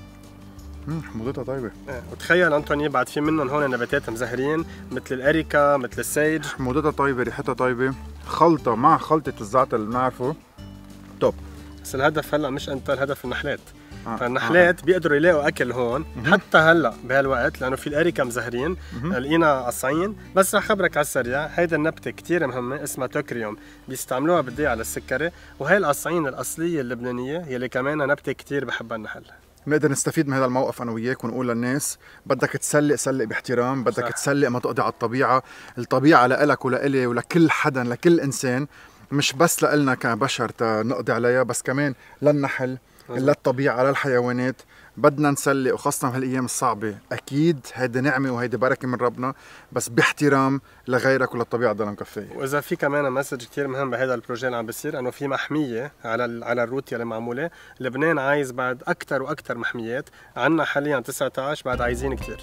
امم حموضتها طيبه. ايه، وتخيل انطوني بعد في منهم هون نباتات مزهرين مثل الاريكا، مثل السيج. حموضتها طيبه، ريحتها طيبه، خلطه مع خلطه الزعتر اللي بنعرفه توب. بس الهدف هلا مش انت، الهدف النحلات. آه. فالنحلات آه. بيقدروا يلاقوا اكل هون مم. حتى هلا بهالوقت، لانه في الاريكا مزهرين، لقينا قصعين. بس رح خبرك على السريع، هيدا النبته كثير مهمه اسمها توكريوم، بيستعملوها بالدي على السكري، وهي القصعين الاصليه اللبنانيه يلي كمان نبته كثير بحبها النحل. بنقدر نستفيد من هذا الموقف انا وياك ونقول للناس بدك تسلق سلق باحترام، بدك صح. تسلق ما تقضي على الطبيعه، الطبيعه لإلك ولإلي ولكل حدا، لكل انسان، مش بس لإلنا كبشر نقضي عليها، بس كمان للنحل للطبيعه للحيوانات. بدنا نسلي وخاصة بهالايام الصعبة، اكيد هيدي نعمة وهيدي بركة من ربنا، بس باحترام لغيرك وللطبيعة ضلها مكفية. واذا في كمان مسج كثير مهم بهذا البروجي اللي عم بيصير، انه في محمية على على الروت اللي معمولة. لبنان عايز بعد اكثر واكثر محميات، عندنا حاليا تسعة عشر، بعد عايزين كثير.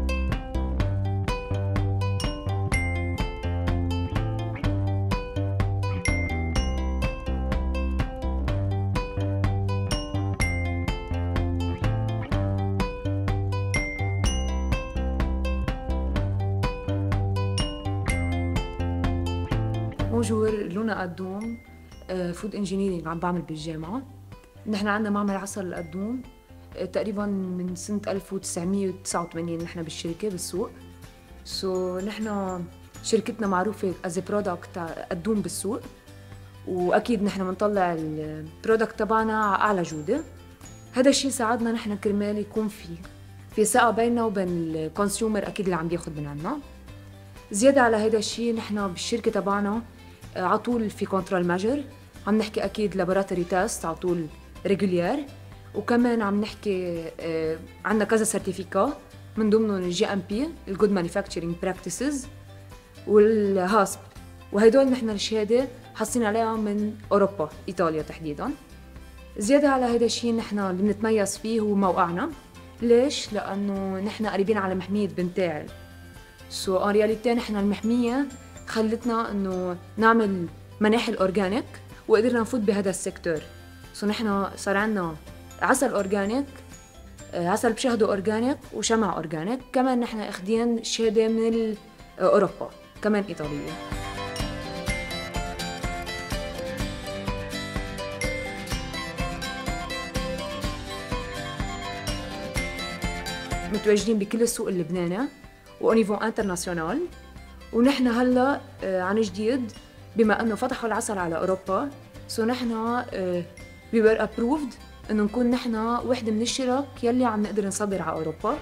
بونجور، لونا قدوم، فود انجينيرينج عم بعمل بالجامعة. نحن عندنا معمل عسل القدوم تقريبا من سنة ألف وتسعمية وتسعة وثمانين نحن بالشركة بالسوق. سو so, نحن شركتنا معروفة از برودكت قدوم بالسوق، واكيد نحن بنطلع البرودكت تبعنا على اعلى جودة. هذا الشيء ساعدنا نحن كرمال يكون في في ثقة بيننا وبين الكونسيومر اكيد اللي عم بياخذ من عنا. زيادة على هذا الشيء نحن بالشركة تبعنا على طول في كنترول ماجر، عم نحكي اكيد لابوراتوري تيست على طول ريجولير، وكمان عم نحكي آه عندنا كذا سيرتيفيكا من ضمنهم الجي ام بي الجود مانيفاكتشرينج براكتسز والهاسب، وهدول نحن الشهاده حاصلين عليها من اوروبا، ايطاليا تحديدا. زياده على هذا الشيء نحن اللي بنتميز فيه هو موقعنا. ليش؟ لانه نحن قريبين على محميه بنتاعل. سو ان رياليتي نحن المحميه خلتنا انه نعمل مناحل اورجانيك، وقدرنا نفوت بهذا السيكتور. سو نحن صار عندنا عسل اورجانيك، عسل بشهده اورجانيك، وشمع اورجانيك. كمان نحن اخذين شهاده من اوروبا كمان ايطاليه. متواجدين بكل السوق اللبناني ونيفو انترناسيونال. ونحن هلا عن جديد بما انه فتحوا العسل على اوروبا، سو نحن وي وير ابروفد انه نكون نحن وحده من الشرك يلي عم نقدر نصدر على اوروبا.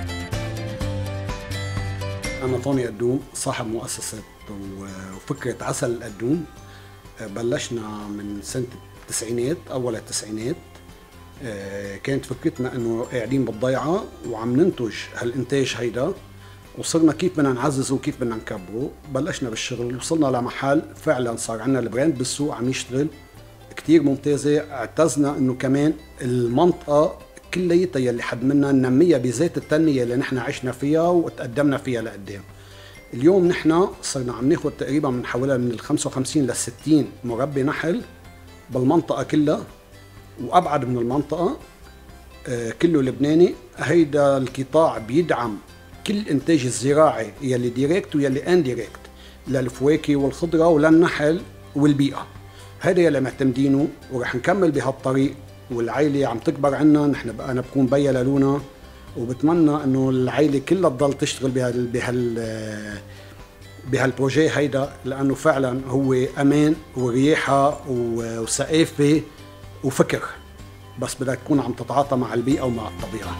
انا طوني قدوم، صاحب مؤسسه وفكره عسل القدوم. بلشنا من سنه التسعينات، اول التسعينات. كانت فكرتنا انه قاعدين بالضيعه وعم ننتج هالانتاج هيدا، وصرنا كيف بدنا نعززه وكيف بدنا نكبره. بلشنا بالشغل، وصلنا لمحل فعلا صار عندنا البراند بالسوق عم يشتغل كتير ممتازه. اعتزنا انه كمان المنطقه كليتها يلي حد منا ننميها بذات التنميه اللي نحن عشنا فيها وتقدمنا فيها لقدام. اليوم نحن صرنا عم ناخذ تقريبا من حوالي من ال خمسة وخمسين لل ستين مربي نحل بالمنطقه كلها وابعد من المنطقه، آه كله لبناني. هيدا القطاع بيدعم كل الانتاج الزراعي يلي ديريكت ويلي انديريكت للفواكه والخضره وللنحل والبيئه. هذا يلي معتمدينه، ورح نكمل بهالطريق. والعائله عم تكبر عنا، نحن انا بكون بيا للونا، وبتمنى انه العائله كلها تضل تشتغل بهال بهال بهالبروجي هيدا، لانه فعلا هو امان ورياحه وثقافه وفكر، بس بدك تكون عم تتعاطى مع البيئه ومع الطبيعه.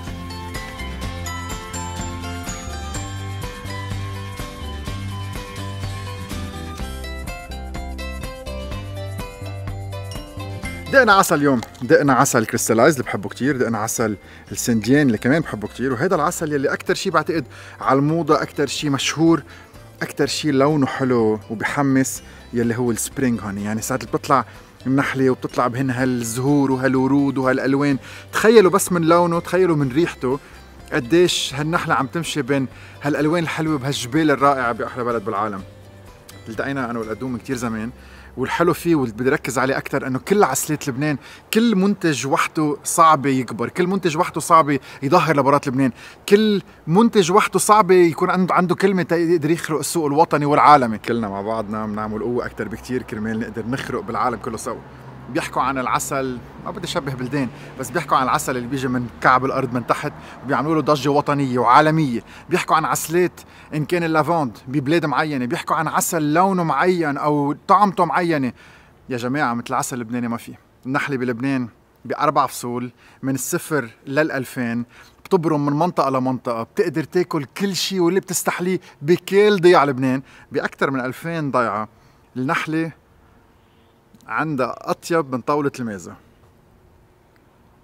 دقنا عسل اليوم، دقنا عسل كريستالايز اللي بحبه كتير، دقنا عسل السنديان اللي كمان بحبه كتير، وهذا العسل يلي أكتر شي بعتقد على الموضة، أكتر شي مشهور، أكتر شي لونه حلو وبحمس، يلي هو السبرينج هوني. يعني ساعات بتطلع النحلة وبتطلع بهن هالزهور وهالورود وهالألوان، تخيلوا بس من لونه، تخيلوا من ريحته قديش هالنحلة عم تمشي بين هالألوان الحلوة بهالجبال الرائعة بأحلى بلد بالعالم. التقينا أنا والقدوم كتير زمان، والحلو فيه واللي بدي ركز عليه اكثر انه كل عسلات لبنان، كل منتج وحده صعب يكبر، كل منتج وحده صعب يظهر لبرات لبنان، كل منتج وحده صعب يكون عنده عنده كلمه يقدر يخرق السوق الوطني والعالمي. كلنا مع بعضنا بنعمل قوه اكثر بكثير كرمال نقدر نخرق بالعالم كله سوا. بيحكوا عن العسل، ما بدي اشبه بلدان، بس بيحكوا عن العسل اللي بيجي من كعب الارض من تحت وبيعملوا له ضجه وطنيه وعالميه. بيحكوا عن عسلات ان كان اللافاند ببلاد معينه، بيحكوا عن عسل لونه معين او طعمته معينه. يا جماعه مثل العسل اللبناني ما في. النحله بلبنان باربع فصول من الصفر للألفين، بتبرم من منطقه لمنطقه، بتقدر تاكل كل شيء واللي بتستحليه بكل ضيع لبنان باكثر من ألفين ضيعه. النحله عندها أطيب من طاولة الميزة.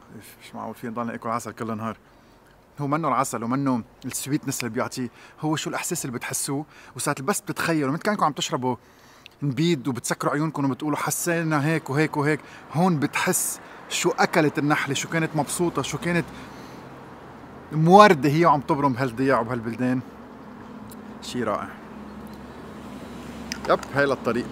مش معقول فينا نضلنا ناكل عسل كل النهار. هو منه العسل ومنه السويتنس اللي بيعطيه، هو شو الاحساس اللي بتحسوه وساعات بس بتتخيلوا مثل كانكم عم تشربوا نبيد وبتسكروا عيونكم وبتقولوا حسينا هيك وهيك وهيك. هون بتحس شو اكلت النحله، شو كانت مبسوطه، شو كانت موارده هي وعم تبرم بهالضياع وبهالبلدان. شيء رائع. يب هاي للطريق.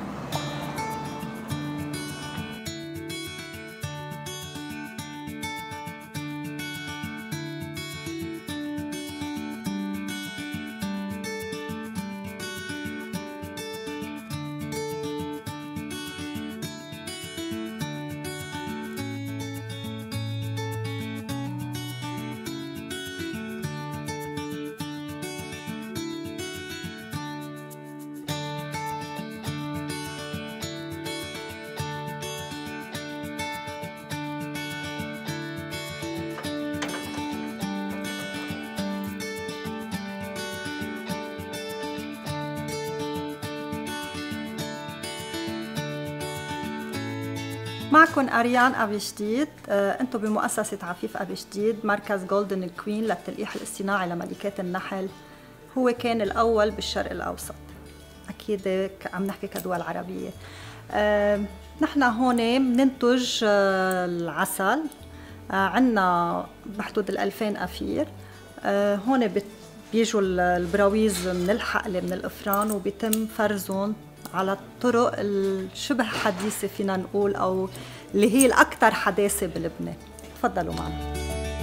معكم أريان أبي جديد. أنتم بمؤسسة عفيف أبي جديد، مركز جولدن كوين للتلقيح الاصطناعي لملكات النحل. هو كان الأول بالشرق الأوسط، أكيد عم نحكي كدول عربية. أه نحن هون بننتج أه العسل، أه عنا بحدود الألفين أفير. أه هون بيجوا البراويز من الحقل من الأفران وبيتم فرزهم على الطرق الشبه حديثة فينا نقول، أو اللي هي الأكثر حداثة بلبنان. تفضلوا معنا.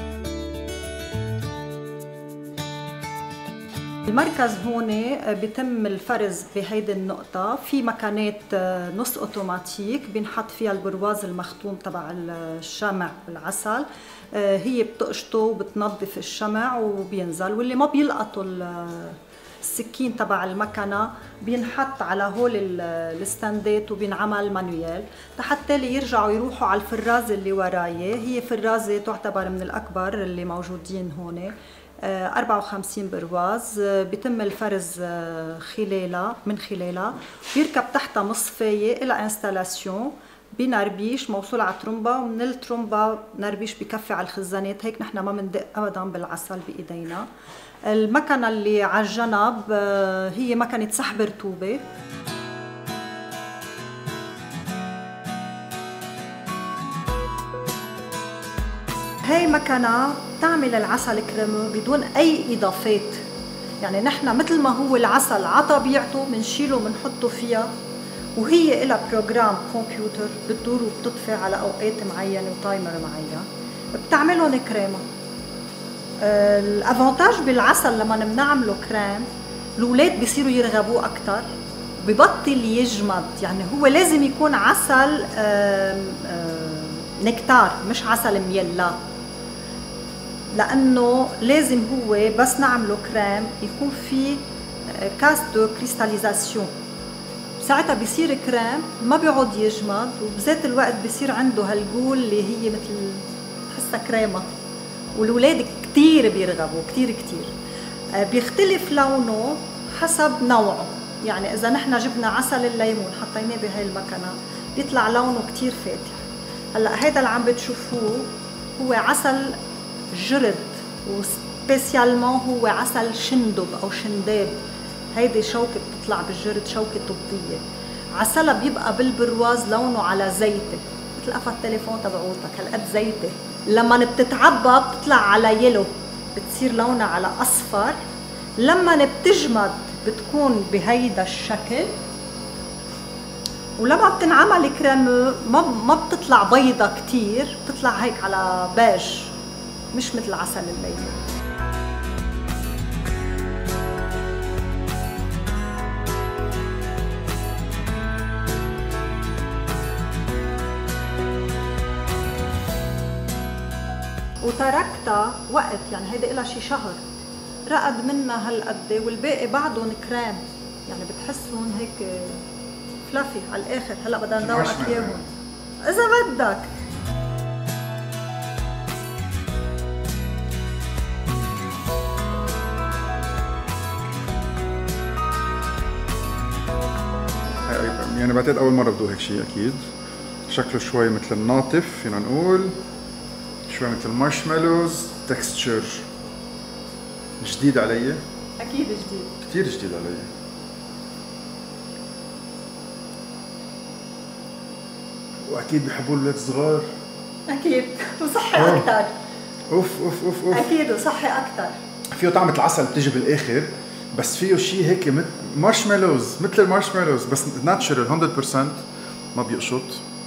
المركز هون بيتم الفرز بهيدي النقطة في مكانات نص اوتوماتيك بينحط فيها البرواز المختوم تبع الشمع والعسل. هي بتقشطه وبتنظف الشمع وبينزل، واللي ما بيلقطوا السكين تبع المكنه بينحط على هول الستاندات وبينعمل مانويال حتى اللي يرجعوا يروحوا على الفرازه اللي ورايه. هي فرازه تعتبر من الاكبر اللي موجودين هون، أربعة وخمسين برواز. بيتم الفرز خلالها من خلالها، بيركب تحتها مصفايه الى انستالاسيون بنربيش موصول على ترومبا، ومن الترومبا نربيش بكفي على الخزانات. هيك نحن ما بندق ابدا بالعسل بايدينا. المكنه اللي على الجنب هي مكنه سحب رطوبه. هاي مكنه تعمل العسل كريمو بدون اي اضافات، يعني نحن مثل ما هو العسل على طبيعته بنشيله بنحطه فيها، وهي لها بروجرام كمبيوتر بتدور وبتطفي على اوقات معينه وتايمر معين بتعملهم كريمه. الافونتاج بالعسل لما بنعمله كريم الاولاد بيصيروا يرغبوه اكثر، ببطل يجمد. يعني هو لازم يكون عسل نكتار مش عسل ميلا، لانه لازم هو بس نعمله كريم يكون في كاس دو كريستاليزاسيون، ساعتها بيصير كريم ما بيقعد يجمد، وبذات الوقت بيصير عنده هالقول اللي هي مثل تحسها كريمه، والولاد كتير بيرغبوا كتير كتير. بيختلف لونه حسب نوعه، يعني اذا نحن جبنا عسل الليمون حطيناه بهاي المكنه بيطلع لونه كتير فاتح. هلا هيدا اللي عم بتشوفوه هو عسل جرد، وسبيسيالمون هو عسل شندب او شنداب. هيدي شوكه بتطلع بالجرد، شوكه طبيه. عسلها بيبقى بالبرواز لونه على زيتي، مثل قفا التليفون تبعوتك هالقد زيتي. لما بتتعبى بتطلع على يلو، بتصير لونها على اصفر. لما بتجمد بتكون بهيدا الشكل، ولما بتنعمل كريمو ما ما بتطلع بيضة كتير، بتطلع هيك على بيج مش مثل عسل الليمون. وتركتها وقت، يعني هيدا إلها شي شهر، رقد منها هالقد، والباقي بعدهم كريم، يعني بتحسهم هيك فلافي على الاخر. هلا بدنا نروقك اياهم اذا بدك. يعني بعتقد اول مره بدوق هيك شيء. اكيد شكله شوي مثل الناطف فينا نقول، شوي مثل مارشميلوز تكستشر. جديد علي؟ اكيد جديد، كثير جديد علي. واكيد بيحبوه الاولاد الصغار. اكيد وصحي اكثر. اوف اوف اوف اوف اكيد وصحي اكثر. فيه طعمة العسل بتيجي بالاخر، بس فيه شيء هيك مثل مارشميلوز، مثل المارشميلوز بس ناتشرال مية بالمية، ما بيقشط.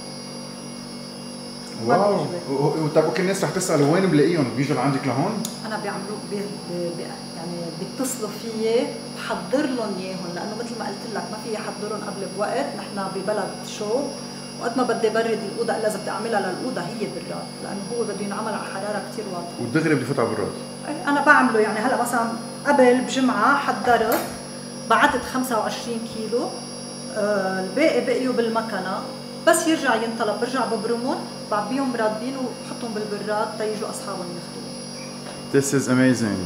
واو. طيب اوكي، الناس رح تسال وين بلاقيهم؟ بيجوا لعندك لهون؟ انا بيعملوا بي بي يعني بيتصلوا فيي بحضر لهم اياهم، لانه مثل ما قلت لك ما في احضرهم قبل بوقت، نحن ببلد شو وقت ما بدي برد الاوضه الا اذا بدي اعملها للاوضه هي بالراد، لانه هو بده ينعمل على حراره كثير واطيه. والدغري بدي يفوت على بالراد. انا بعمله يعني هلا مثلا قبل بجمعه حضرت بعتت خمسة وعشرين كيلو، آه الباقي بقيوا بالمكنه، بس يرجع ينطلب برجع ببرمهم بعبيهم برادين وبحطهم بالبراد تيجوا اصحابهم ياخذوهم. This is amazing.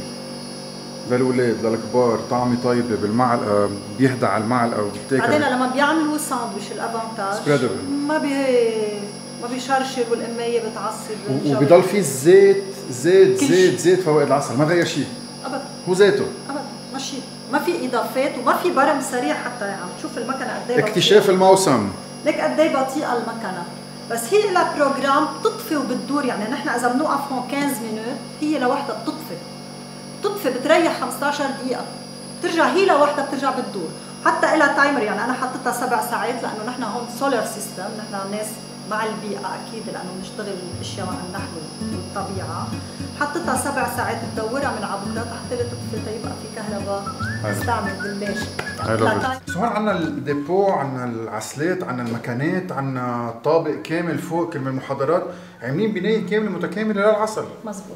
للولاد للكبار، طعمه طيبه بالمعلقه، بيهدى على المعلقه وبتاكل. بعدين لما بيعملوا ساندويش الافانتاج ما بي ما بيشرشر والاميه بتعصب وبيضل فيه زيت زيت زيت زيت فوائد العسل، ما غير شيء ابدا، هو زيته ابدا، ما شيء، ما في اضافات وما في برم سريع حتى. يعني شوف المكنه قد ايه اكتشاف الموسم، لك قد ايه بطيئه المكنه، بس هي لها بروجرام بتطفي وبتدور. يعني نحن اذا بنوقف هون خمسطعش مينوت هي لوحدها بتطفي بتطفي بتريح خمسطعش دقيقه، بترجع هي لوحدها بترجع بتدور، حتى لها تايمر. يعني انا حطيتها سبع ساعات لانه نحن هون سولار سيستم، نحن ناس مع البيئه اكيد لانه بنشتغل اشياء مع النحل والطبيعه. حطيتها سبع ساعات تدورها من عبورات حتى تطفي تيبقى في كهرباء تستعمل بالليل. هون عندنا الديبو، عندنا العسلات، عندنا المكانات، عندنا طابق كامل فوق كل من المحاضرات، عاملين بنايه كامله متكامله للعسل. مزبوط.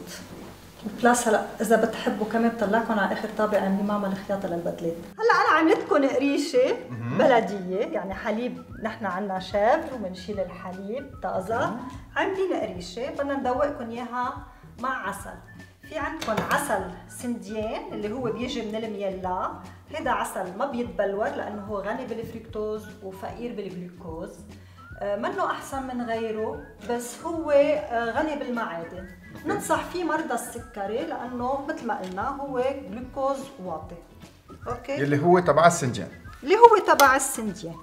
بلس هلا اذا بتحبوا كمان بطلعكم على اخر طابق عندي معمل خياطه للبدلات. هلا انا عملت لكم قريشه بلديه، يعني حليب، نحن عندنا شابر وبنشيل الحليب طازه، عاملين قريشه بدنا ندوقكم اياها مع عسل. في عندكم عسل سنديان اللي هو بيجي من الميلا، هذا عسل ما بيتبلور لانه هو غني بالفركتوز وفقير بالجلوكوز، منه احسن من غيره، بس هو غني بالمعادن. ننصح فيه مرضى السكري لانه مثل ما قلنا هو جلوكوز واطي. اوكي، اللي هو تبع السنديان، اللي هو تبع السنديان.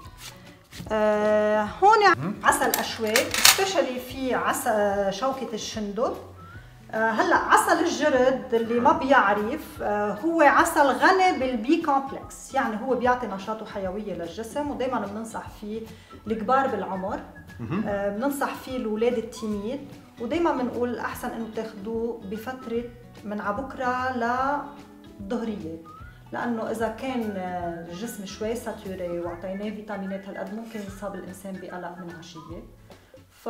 آه هون عسل اشواك، سبيشالي في عسل شوكه الشندل. آه هلا عسل الجرد اللي ما بيعرف، آه هو عسل غني بالبي كومبلكس، يعني هو بيعطي نشاط وحيويه للجسم، ودائما بننصح فيه الكبار بالعمر، آه بننصح فيه الاولاد التيميد، ودائما بنقول احسن انه تاخذوه بفتره من على بكره للظهريه، لانه اذا كان الجسم شوي ساتوري واعطيناه فيتامينات هالقد ممكن يصاب الانسان بقلق من عشيه، ف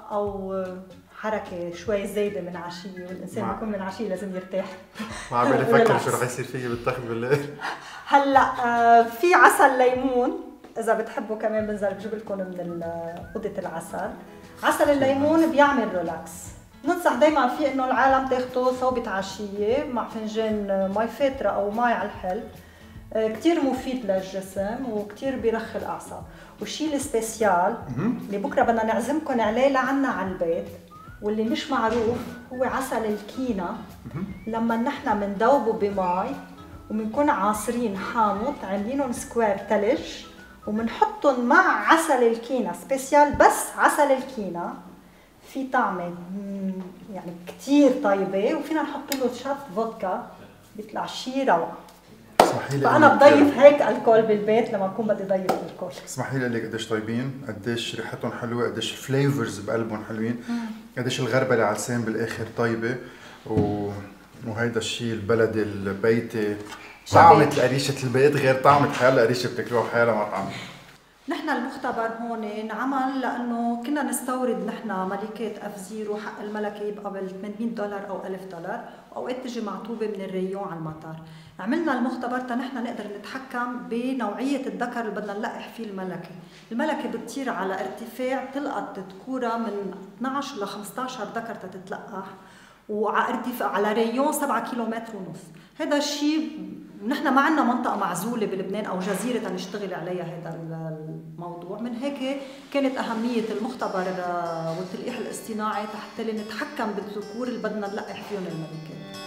او حركه شوي زايده من عشيه، والانسان بيكون من عشيه لازم يرتاح. ما عم بفكر شو رح يصير فيي بالتخت بالليل. هلا آه في عسل ليمون، اذا بتحبوا كمان بنزل بجيب لكم من اوضه العسل. عسل الليمون بيعمل ريلاكس، ننصح دائما فيه انه العالم تاخده صوبة عشيه مع فنجان مي فاتره او مي على الحل، كثير مفيد للجسم وكثير بيرخي الاعصاب. والشيء السبيسيال اللي بكره بدنا نعزمكم عليه لعنا على البيت واللي مش معروف هو عسل الكينا. لما نحن بندوبه بمي وبنكون عاصرين حامض عاملينهم سكوير ثلج وبنحطهم مع عسل الكينا سبيسيال، بس عسل الكينا في طعمه يعني كثير طيبه، وفينا نحط له شات فودكا بيطلع شيء روعه. اسمحي لي، فانا بضيف هيك الكول بالبيت لما اكون بدي ضيف الكول. اسمحي لي، لك قديش طيبين، قديش ريحتهم حلوه، قديش الفليفرز بقلبهم حلوين، قديش الغربله على اللسان بالاخر طيبه، و... وهيدا الشيء البلدي البيتي، طعمه قريشه البيت غير طعمه حيلا قريشه بتاكلوها بحيلا مطعم. نحن المختبر هون انعمل لانه كنا نستورد نحن ملكات اف زيرو، حق الملكه يبقى بال ثمانمية دولار او ألف دولار، واوقات تجي معطوبه من الريون على المطار. عملنا المختبر تا نحن نقدر نتحكم بنوعيه الذكر اللي بدنا نلقح فيه الملكه. الملكه بتطير على ارتفاع تلقط كوره من اثنعش ل خمسطعش ذكر تتلقح، وعلى ارتفاع على ريون سبعة كيلومتر ونص. هذا الشيء نحن ما عندنا منطقة معزولة بلبنان أو جزيرة نشتغل عليها هذا الموضوع، من هيك كانت أهمية المختبر والتلقيح الاصطناعي حتى نتحكم بالذكور اللي بدنا نلقح فيهم الملكات.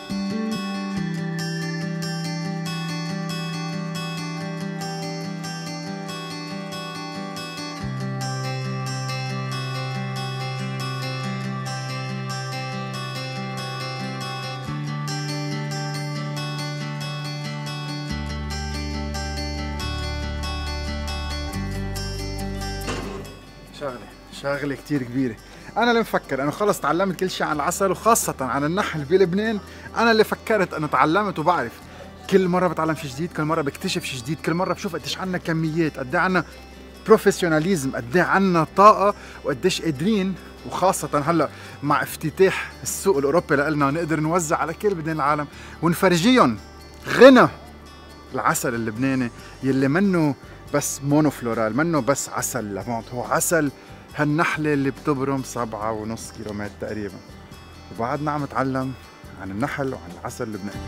شغلة شغلة كتير كبيرة. أنا اللي مفكر إنه خلص تعلمت كل شيء عن العسل وخاصة عن النحل بلبنان، أنا اللي فكرت إنه تعلمت وبعرف. كل مرة بتعلم شيء جديد، كل مرة بكتشف شيء جديد، كل مرة بشوف قديش عنا كميات، قد ايه عنا بروفيشناليزم، قد ايه عنا طاقة، وقديش قادرين، وخاصة هلا مع افتتاح السوق الأوروبي لنا نقدر نوزع على كل بلدان العالم ونفرجيهم غنى العسل اللبناني يلي منه بس مونوفلورال، منه بس عسل لافونت، هو عسل هالنحلة اللي بتبرم سبعة ونص كيلومتر تقريبا. وبعدنا عم نتعلم عن النحل وعن العسل اللبناني.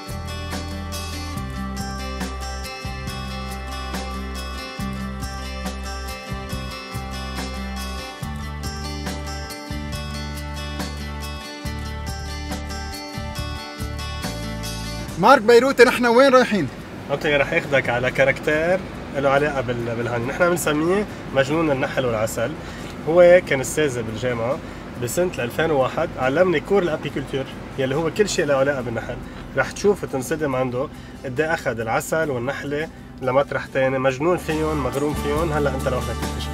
مارك بيروتي، نحن وين رايحين؟ اوكي، رح اخذك على كاركتير له علاقه بال نحن بنسميه مجنون النحل والعسل. هو كان استاذ بالجامعه بسنه ألفين وواحد، علمني كور الابيكولتور يلي هو كل شيء له علاقه بالنحل. رح تشوف وتنصدم عنده قد ايه اخذ العسل والنحله لمطرح ثاني، مجنون فيهم، مغروم فيهم. هلا انت لوحدك تكتشف.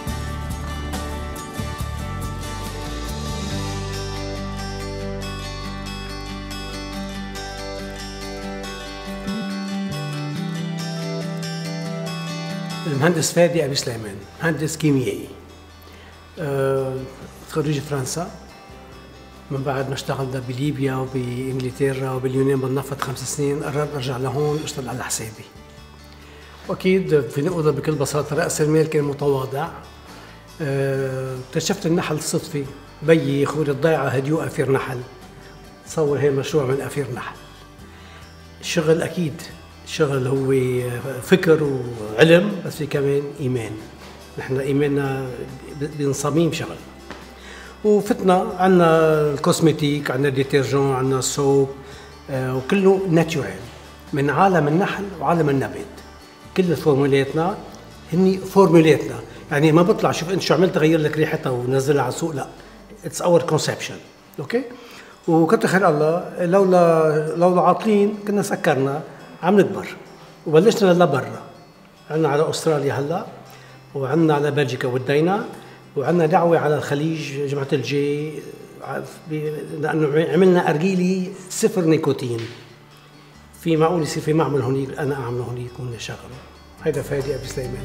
المهندس فادي أبي سليمان، مهندس كيميائي، أه خريج فرنسا. من بعد ما اشتغلنا بليبيا وبإنجلترا وباليونان بالنفط خمس سنين، قررت أرجع لهون أشتغل على حسابي. وأكيد فيني أقول بكل بساطة رأس المال كان متواضع. أه اكتشفت النحل صدفي، بيي خوري الضيعة هديو أفير نحل، تصور هي مشروع من أفير نحل. الشغل أكيد الشغل هو فكر وعلم، بس في كمان إيمان. نحن إيماننا بنصميم شغل. وفتنا عنا الكوسمتيك، عنا الديترجون، عنا الصوب، آه وكله ناتشورال من عالم النحل وعالم النبات. كل فورمولاتنا هني فورمولاتنا، يعني ما بطلع شوف انت شو عملت غير لك ريحتها ونزلها على السوق، لا، اتس اور كونسبشن. اوكي، وكتر خير الله، لولا لولا عاطلين كنا سكرنا، عم نكبر وبلشنا لبرا. عنا على استراليا هلا، وعنا على بلجيكا ودينا، وعنا دعوه على الخليج جمعه الجاي، لانه عملنا ارجيلي صفر نيكوتين. في معقول يصير في معمل هونيك انا اعمله هونيك ونشغله. هيدا فادي ابي سليمان.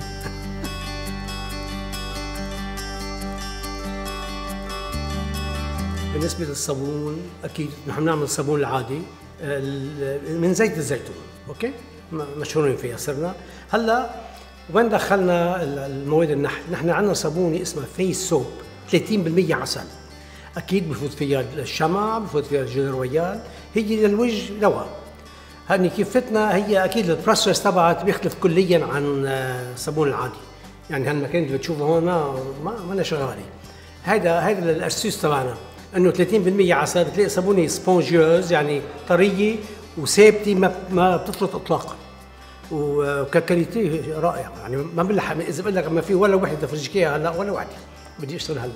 بالنسبه للصابون، اكيد نحن بنعمل الصابون العادي من زيت الزيتون، اوكي؟ مشهورين فيها صرنا. هلا وين دخلنا المواد النحل؟ نحن عندنا صابونه اسمها فيس سوب ثلاثين بالمية عسل. اكيد بفوت فيها الشمع، بفوت فيها الجيل رويال، هي للوجه دواء. هني كيف فتنا، هي اكيد البروسيس تبعها بيختلف كليا عن الصابون العادي. يعني هالمكان اللي بتشوفه هون ما ما أنا شغالي. هيدا هيدا الاساس تبعنا، انه ثلاثين بالمية عسل، بتلاقي صابونه سبونجيوز يعني طريه وثابته، ما ما بتفلت اطلاقا، وككاليتي رائعه. يعني ما بنلحق، اذا بقول لك ما في ولا وحده فرجيك اياها هلا، ولا وحده بدي اشتغل هلا.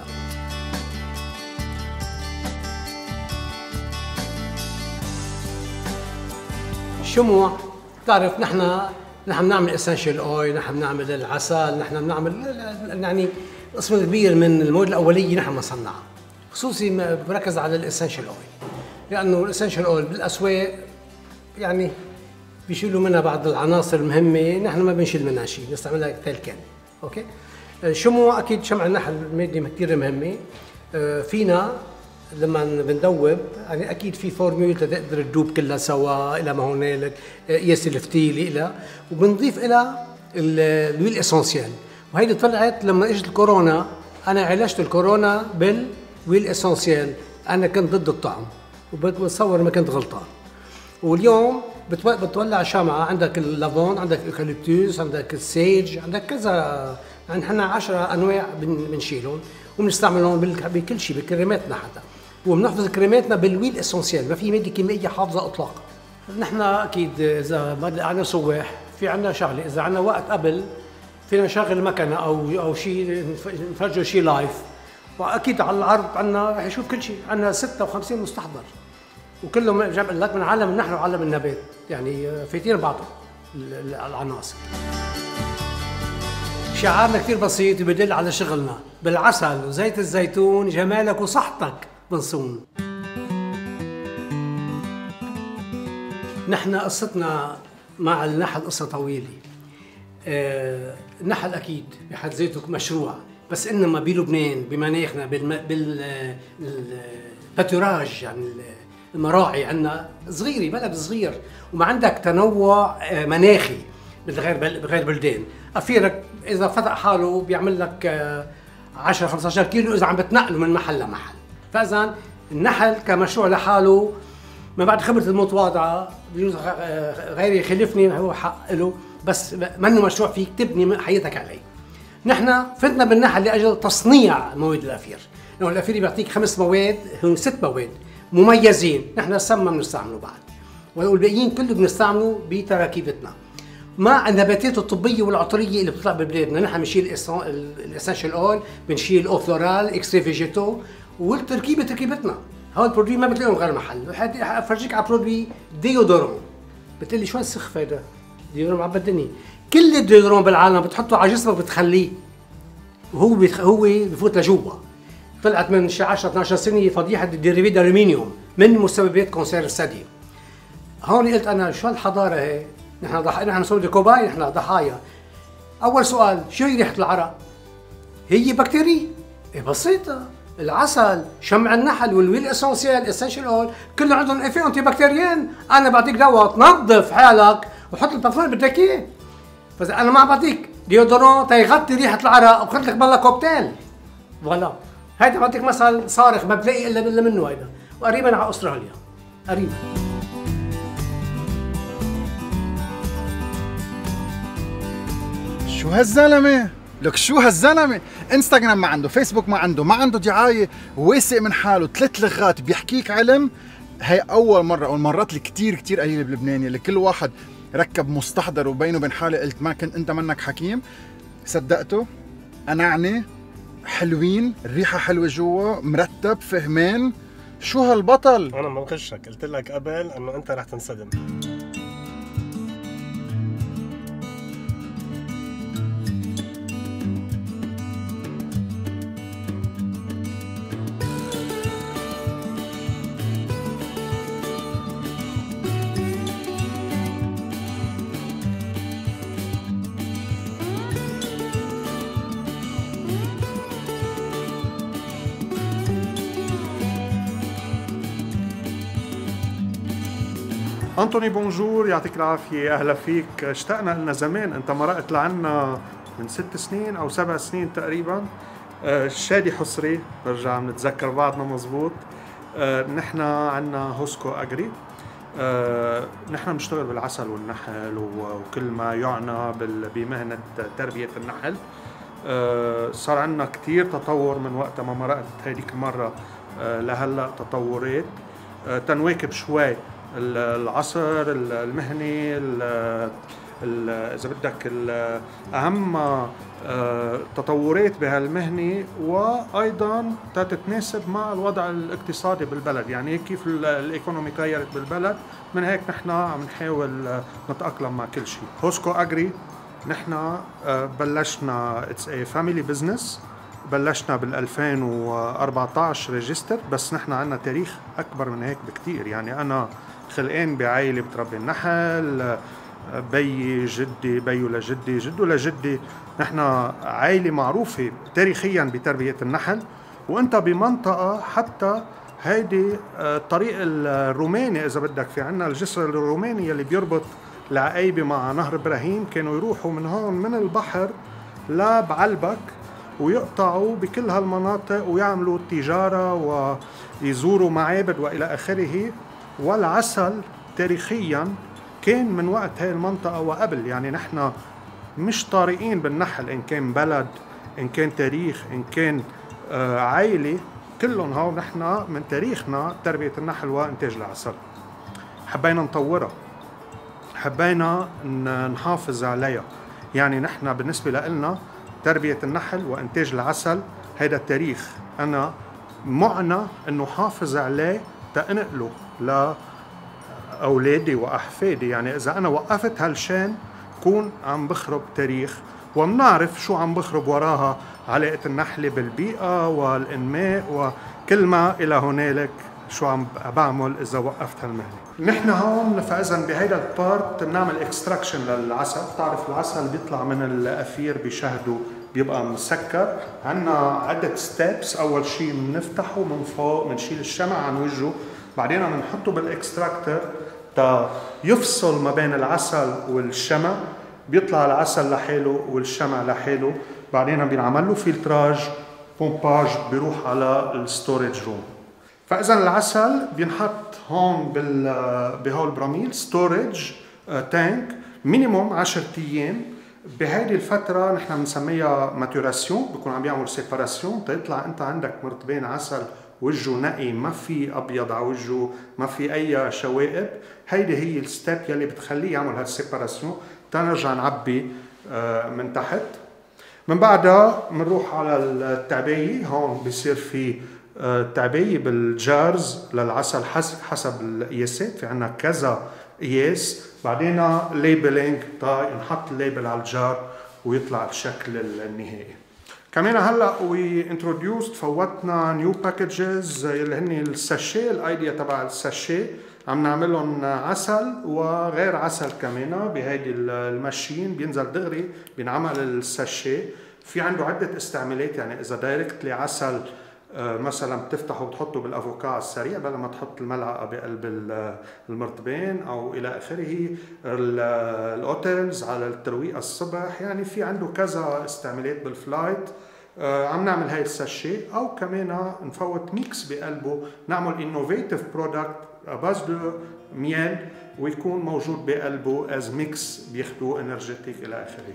الشموع بتعرف، نحن نحن بنعمل اسنشال اويل، نحن بنعمل العسل، نحن بنعمل يعني قسم كبير من المواد الاوليه نحن بنصنعها. خصوصي بركز على الاسنشال اويل، لانه الاسنشال اويل بالاسواق يعني بيشيلوا منها بعض العناصر المهمه، نحن ما بنشيل منها شيء، بنستعملها كالكان. اوكي، الشموع اكيد شمع النحل ماده كثير مهمه. فينا لما بندوب يعني اكيد في فورمولا تقدر تدوب كلها سوا الى ما هنالك، قياس الفتيل الى، وبنضيف الى الويل اسونسيال. وهيدي طلعت لما اجت الكورونا، انا عالجت الكورونا بالويل اسونسيال. انا كنت ضد الطعم وبتصور ما كنت غلطان. واليوم بتو- بتولع شمعة، عندك اللافون، عندك الإيكاليبتوس، عندك السيج، عندك كذا. يعني نحن عشرة أنواع بن- بنشيلهم وبنستعملهم بال- بكل شيء، بكريماتنا حتى. وبنحفظ كريماتنا بالويل اسونسيال، ما في ماده كيميائيه حافظه اطلاقا. نحن اكيد اذا بدنا سواح في عندنا شغله، اذا عندنا وقت قبل فينا نشغل مكنه او او شيء نفرجوا شيء لايف، واكيد على العرض عندنا رح يشوف كل شيء. عندنا ستة وخمسين مستحضر وكلهم جمع لك من عالم النحل وعالم النبات، يعني فايتين بعضهم العناصر. شعارنا كثير بسيط وبدل على شغلنا، بالعسل وزيت الزيتون جمالك وصحتك بنصون. نحن قصتنا مع النحل قصة طويلة. آه، النحل أكيد بحد ذاته مشروع، بس إنما بلبنان بمناخنا بالباتوراج، يعني المراعي عندنا صغيرة، بلد صغير وما عندك تنوع آه مناخي بغير بغير بلدان. أفيرك إذا فتح حاله بيعمل لك آه عشرة خمسة عشر كيلو إذا عم بتنقله من محل لمحل. فإذا النحل كمشروع لحاله، ما بعد خبرة المتواضعة بجوز غيري يخلفني، هو حق له، بس منه مشروع فيك تبني حياتك عليه. نحن فتنا بالنحل لأجل تصنيع مواد الأفير، لأنه الأفير بيعطيك خمس مواد، هم ست مواد مميزين، نحن السم ما بنستعمله بعد، والباقيين كله بنستعمله بتراكيبتنا. مع النباتات الطبية والعطرية اللي بتطلع ببلادنا، نحن بنشيل الاسنشال اول، بنشيل او فلورال، اكستري فيجيتو، والتركيبة تركيبتنا. هول البرودوي ما بتلاقيهم غير محل. افرجيك على برودوي ديودورون، بتقلي شو هالسخف هيدا؟ ديودورون معبى الدنيا. كل الديودورون بالعالم بتحطه على جسمك بتخليه، وهو بيتخ... هو بفوت لجوا. طلعت من شي عشرة اثني عشر سنه فضيحه الديريفي الالومنيوم من مسببات كونسير الثدي. هون قلت انا شو هالحضاره هي؟ نحن ضح... نحن سوري كوباي، نحن ضحايا. اول سؤال، شو هي ريحه العرق؟ هي بكتيريا. إيه بسيطه. العسل، شمع النحل والويل اسونسيال اسنشال اول كله عندهم افي انتي بكتيريان. انا بعطيك دواء تنظف حالك وحط البرفان اللي بدك اياه. فاذا انا ما بعطيك ديودورون تيغطي ريحه العرق وبخلي لك بالله كوكتيل. فوالا هيدا بعطيك مثل صارخ ما بتلاقي الا الا منه هيدا، وقريبا على استراليا قريبا. شو هالزلمه؟ لك شو هالزلمه؟ انستغرام ما عنده، فيسبوك ما عنده، ما عنده دعايه، واثق من حاله، ثلاث لغات، بيحكيك علم. هي اول مره او المرات اللي كثير كثير قليله بلبنان اللي كل واحد ركب مستحضر وبينه وبين حالي قلت ما كنت انت منك حكيم. صدقته، قنعني، حلوين، الريحه حلوه جوا، مرتب، فهمان. شو هالبطل؟ انا ما بغشك، قلت لك قبل انه انت رح تنصدم. أنطوني بونجور، يعطيك العافية، أهلا فيك. اشتقنا لنا زمان، أنت مرقت لعنا من ست سنين أو سبع سنين تقريبا. أه شادي حصري، برجع بنتذكر بعضنا مزبوط. أه نحن عنا هوسكو أجري. أه نحن بنشتغل بالعسل والنحل وكل ما يعنى بمهنة تربية النحل. أه صار عنا كتير تطور من وقت ما مرقت هذيك المرة أه لهلا، تطورات أه تنواكب شوي العصر المهني، اذا بدك اهم تطورات بهالمهنه، وايضا تتناسب مع الوضع الاقتصادي بالبلد. يعني كيف الايكونومي تغيرت بالبلد، من هيك نحن عم نحاول نتاقلم مع كل شيء. هوسكو اجري نحن بلشنا اتس اي فاميلي بزنس، بلشنا بال ألفين وأربعطعش ريجستر، بس نحن عندنا تاريخ اكبر من هيك بكتير. يعني انا خلقان بعائله بتربي النحل، بيي جدي بيو لجدي جدو لجدي، نحن عائله معروفه تاريخيا بتربيه النحل. وانت بمنطقه حتى هيدي الطريق الروماني، اذا بدك، في عنا الجسر الروماني اللي بيربط العقيبه مع نهر ابراهيم، كانوا يروحوا من هون من البحر لبعلبك ويقطعوا بكل هالمناطق ويعملوا تجاره ويزوروا معابد والى اخره. والعسل تاريخيا كان من وقت هاي المنطقة وقبل. يعني نحن مش طارئين بالنحل، إن كان بلد، إن كان تاريخ، إن كان آه عائلة، كلهم هو نحن من تاريخنا تربية النحل وإنتاج العسل. حبينا نطورها، حبينا نحافظ عليها. يعني نحن بالنسبة لنا تربية النحل وإنتاج العسل هيدا التاريخ، أنا معنى إنه حافظ عليه تنقله لأولادي وأحفادي. يعني إذا أنا وقفت هالشان كون عم بخرب تاريخ، ومنعرف شو عم بخرب وراها علاقة النحلة بالبيئة والإنماء وكل ما إلى هنالك شو عم بعمل إذا وقفت هالمهنة. نحن هون فإذا بهيدا البارت بنعمل اكستراكشن للعسل. بتعرف العسل بيطلع من الأثير بشهده بيبقى مسكر. عنا عدة ستيبس. أول شيء بنفتحه من فوق، بنشيل الشمع عن وجهه، بعدين بنحطه بالاكستراكتر تا يفصل ما بين العسل والشمع. بيطلع العسل لحاله والشمع لحاله، بعدين بينعمل له فلتراج، بومباج، بيروح على الستوريج روم. فإذا العسل بينحط هون بهول البراميل ستوريج تانك مينيموم عشرة أيام. بهيدي الفترة نحن بنسميها ماتوراسيون، بكون عم بيعمل سيباراسيون تيطلع أنت عندك مرتبين عسل وجهه نقي، ما في أبيض على وجهه، ما في أي شوائب. هيدي هي الستيب يلي بتخليه يعمل هالسيباراسيون تنرجع نعبي من تحت. من بعدها بنروح على التعبية. هون بيصير في تعبية بالجارز للعسل حسب القياسات، في عنا كذا قياس. بعدين ليبلينج تا نحط الليبل على الجار ويطلع الشكل النهائي. كمان هلا وي انتروديوست فوتنا نيو باكجز اللي هن الساشي. الايديا تبع الساشي عم نعملهم عسل وغير عسل كمان بهيدي الماشين، بينزل دغري بينعمل الساشي. في عنده عدة استعمالات. يعني إذا دايركتلي عسل مثلا بتفتحه وبتحطه بالافوكا على السريع بدل ما تحط الملعقه بقلب المرطبين او الى اخره. الاوتيلز على الترويقه الصبح. يعني في عنده كذا استعمالات بالفلايت. عم نعمل هاي الساشي، او كمان نفوت ميكس بقلبه، نعمل انوفيتيف برودكت باز دو ميل ويكون موجود بقلبه از ميكس بياخدوه انرجيتيك الى اخره.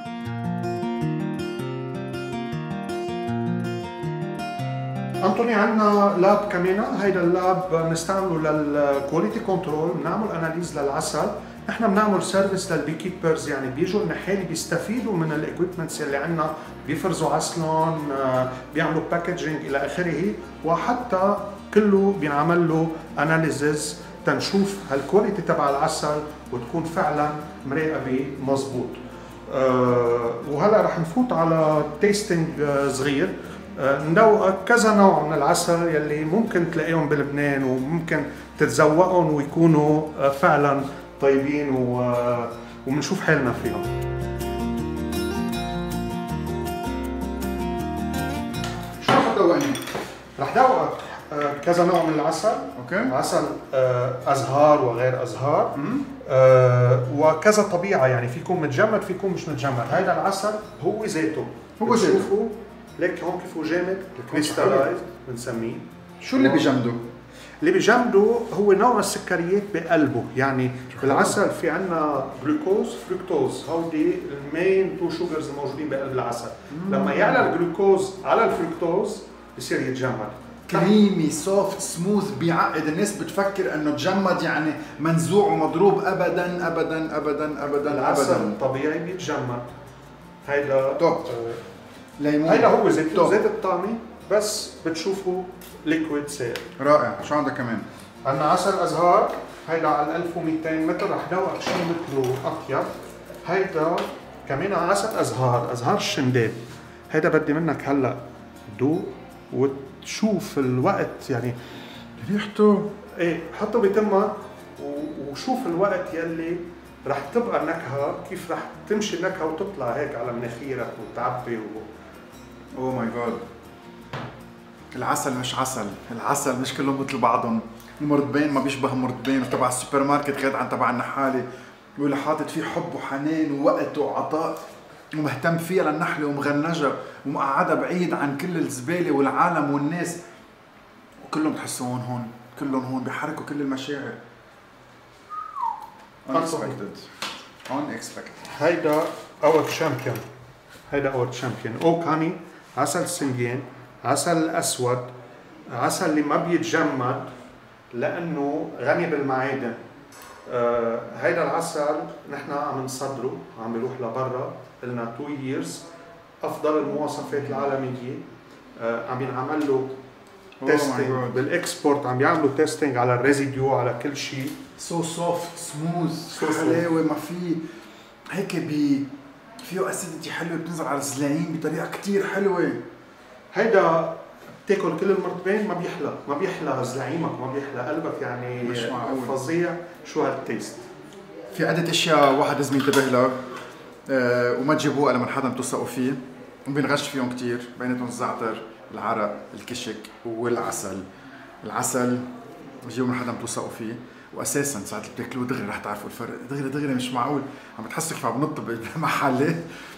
أنطوني عندنا لاب كمان. هيدا اللاب بنستعمله للكواليتي كنترول، بنعمل اناليز للعسل. نحن بنعمل سيرفيس للبي كيبرز، يعني بيجوا النحالي بيستفيدوا من الاكويبمنتس اللي عندنا، بيفرزوا عسلهم، بيعملوا باكجينج الى اخره، وحتى كله بينعمل له اناليزز تنشوف هالكواليتي تبع العسل وتكون فعلا مراقبه مزبوط. أه وهلا رح نفوت على تيستينج صغير. ندوق كذا نوع من العسل يلي ممكن تلاقيهم بلبنان وممكن تتذوقهم ويكونوا فعلا طيبين ومنشوف حالنا فيهم. شو رح تدوقني؟ رح دوقك كذا نوع من العسل. اوكي. عسل ازهار وغير ازهار. أه وكذا طبيعه، يعني فيكون متجمد فيكون مش متجمد. هيدا العسل هو ذاته هو ذاته ليك هون كيف هو جامد كريستالايز بنسميه. شو اللي بجمده؟ اللي بجمده هو نوع السكريات بقلبه. يعني بالعسل في عنا جلوكوز فركتوز، هودي المين تو شوجرز الموجودين بقلب العسل. مم. لما يعلى الجلوكوز على الفركتوز بصير يتجمد. كريمي سوفت سموث، بيعقد. الناس بتفكر انه تجمد يعني منزوع ومضروب. ابدا ابدا ابدا ابدا. العسل الطبيعي بيتجمد. هيدا توب. ليمون. هيدا هو زيت زيت الطعمي بس بتشوفوا ليكويد سائل. رائع. شو عندك كمان؟ عندنا عسل ازهار. هيدا على ألف ومئتين متر. رح دوقك شيء مثله اطيب. هيدا كمان عسل ازهار، ازهار الشنداد. هيدا بدي منك هلا دوق وتشوف الوقت. يعني ريحته ايه، حطه بتمك وشوف الوقت يلي رح تبقى النكهه، كيف رح تمشي النكهه وتطلع هيك على مناخيرك وتعبي و... اوه ماي جاد. العسل مش عسل، العسل مش كلهم مثل بعضهم. المرطبين ما بيشبه مرطبين تبع السوبر ماركت غير عن تبع النحالي، واللي حاطط فيه حب وحنان ووقت وعطاء ومهتم فيها للنحله ومغنجه ومقعدها بعيد عن كل الزباله والعالم والناس، وكلهم بتحسوهم هون، كلهم هون بيحركوا كل المشاعر. unexpected unexpected. هيدا اور شامبيون، هيدا اور شامبيون اوك هاني، عسل السنديان، عسل الاسود، عسل اللي ما بيتجمد لانه غني بالمعادن. آه هيدا العسل نحن عم نصدره، عم بيروح لبرا، لنا تو ييرز، افضل المواصفات العالميه. آه عم ينعمل له تيستينج بالاكسبورت، عم بيعملوا تيستينج على الريزيديو، على كل شيء. سو سوفت سموث حلاوه، ما في هيك بي فيه اسيدتي حلوه بتنزل على الزلاعين بطريقه كتير حلوه. هيدا بتاكل كل المرتبين ما بيحلى، ما بيحلى زلعيمك، ما بيحلى قلبك، يعني مش معقول فظيع شو هالتيست. في عدة اشياء واحد لازم ينتبه لها أه وما تجيبوها لما حدا بتوثقوا فيه وبينغش فيهم كتير، بيناتهم الزعتر، العرق، الكشك والعسل. العسل بجيبوا من حدا بتوثقوا فيه، واساسا ساعات اللي بتاكلوه دغري رح تعرفوا الفرق، دغري دغري مش معقول، عم بتحسوا كيف عم بنط بمحله.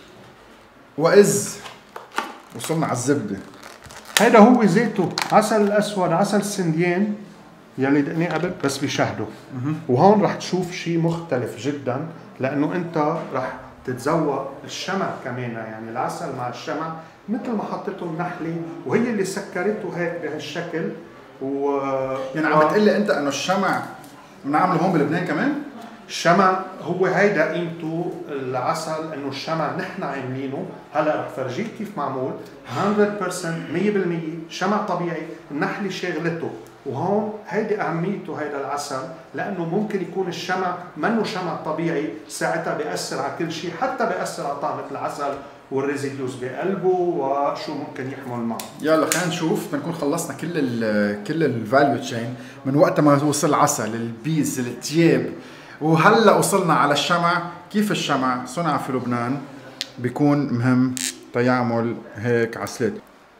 واذ وصلنا على الزبده، هيدا هو ذاته عسل الاسود، عسل السنديان يلي دقناه قبل بس بشهده. وهون رح تشوف شيء مختلف جدا، لانه انت رح تتذوق الشمع كمان، يعني العسل مع الشمع مثل ما حطيته النحله وهي اللي سكرته هيك بهالشكل. و يعني عم بتقول لي انت انه الشمع بنعمله هون بلبنان كمان؟ الشمع هو هيدا قيمته العسل، انه الشمع نحن عاملينه. هلا رح فرجيك كيف معمول مية بالمية مية بالمية شمع طبيعي، النحله شاغلته. وهون هيدي اهميته هيدا العسل، لانه ممكن يكون الشمع منه شمع طبيعي، ساعتها بياثر على كل شيء، حتى بياثر على طعمه العسل والريزيديوز بقلبه وشو ممكن يحمل معه. يلا خلينا نشوف، بنكون خلصنا كل ال كل الفاليو تشين من وقت ما وصل العسل، البيز، التياب، وهلا وصلنا على الشمع. كيف الشمع صنع في لبنان بيكون مهم تيعمل هيك عسلات.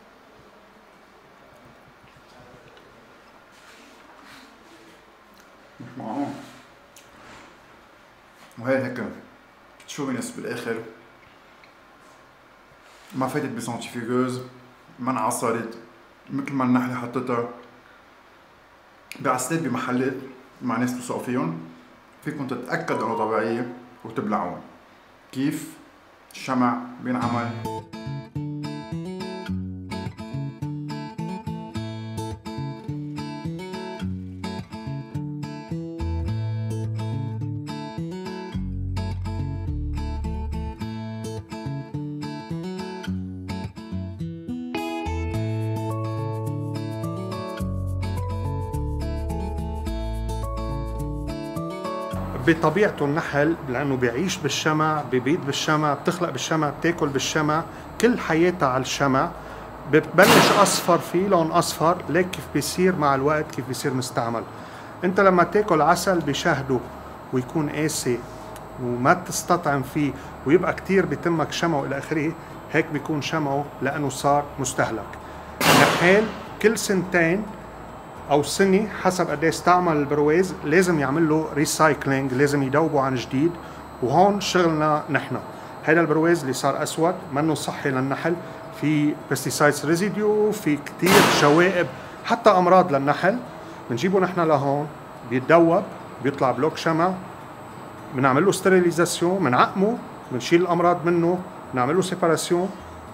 مش معقول. وهي هيك تشوفينس بالاخر، ما فاتت بسنتيفيغوز، ما انعصرت مثل ما النحله حطتها بعسلات بمحلات مع ناس توثقوا فيهم، فيكم تتاكدوا انه طبيعيه وتبلعون. كيف الشمع بينعمل. بطبيعته النحل لانه بيعيش بالشمع، ببيت بالشمع، بتخلق بالشمع، بتاكل بالشمع، كل حياتها على الشمع. بتبلش اصفر فيه لون اصفر، ليك كيف بيصير مع الوقت، كيف بيصير مستعمل. انت لما تاكل عسل بشهده ويكون قاسي وما تستطعم فيه ويبقى كتير بتمك شمع والى اخره، هيك بيكون شمعه لانه صار مستهلك. نحال كل سنتين او سنه حسب قد ايه استعمل البرواز لازم يعمل له ريسايكلينج، لازم يدوبه عن جديد. وهون شغلنا نحن. هذا البرواز اللي صار اسود منه صحي للنحل، في بيستيسايدز ريزيديو، في كثير شوائب، حتى امراض للنحل. بنجيبه نحن لهون، بيتدوب، بيطلع بلوك شمع، بنعمل له ستيريليزاسيون، بنعقمه، بنشيل الامراض منه، بنعمل له سيباراسيون،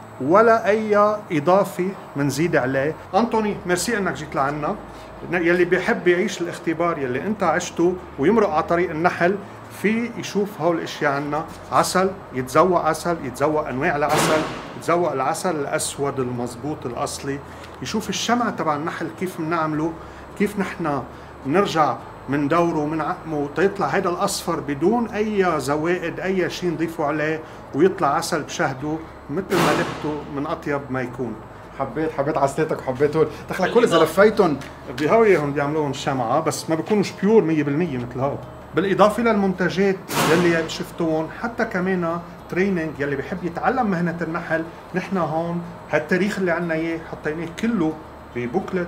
ولا اي اضافه بنزيد عليه. انطوني ميرسي انك جيت لعنا. يلي بيحب يعيش الاختبار يلي انت عشته ويمرق على طريق النحل، في يشوف هول الاشياء عنا. عسل، يتذوق عسل، يتذوق انواع العسل، يتذوق العسل الاسود المضبوط الاصلي، يشوف الشمع تبع النحل كيف بنعمله، كيف نحن بنرجع من دوره ومن عقمه تيطلع هيدا الاصفر بدون اي زوائد، اي شيء نضيفه عليه، ويطلع عسل بشهده مثل ما لبته من اطيب ما يكون. حبيت حبيت عسلاتك وحبيت هول دخلك كل اذا لفيتهم بهويهم بيعملوهم شمعه، بس ما بيكونوش بيور مية بالمية مثل هول. بالاضافه للمنتجات يلي شفتوهم، حتى كمان تريننج يلي بحب يتعلم مهنه النحل، نحن هون هالتاريخ اللي عنا اياه حطيناه كله ببوكلت،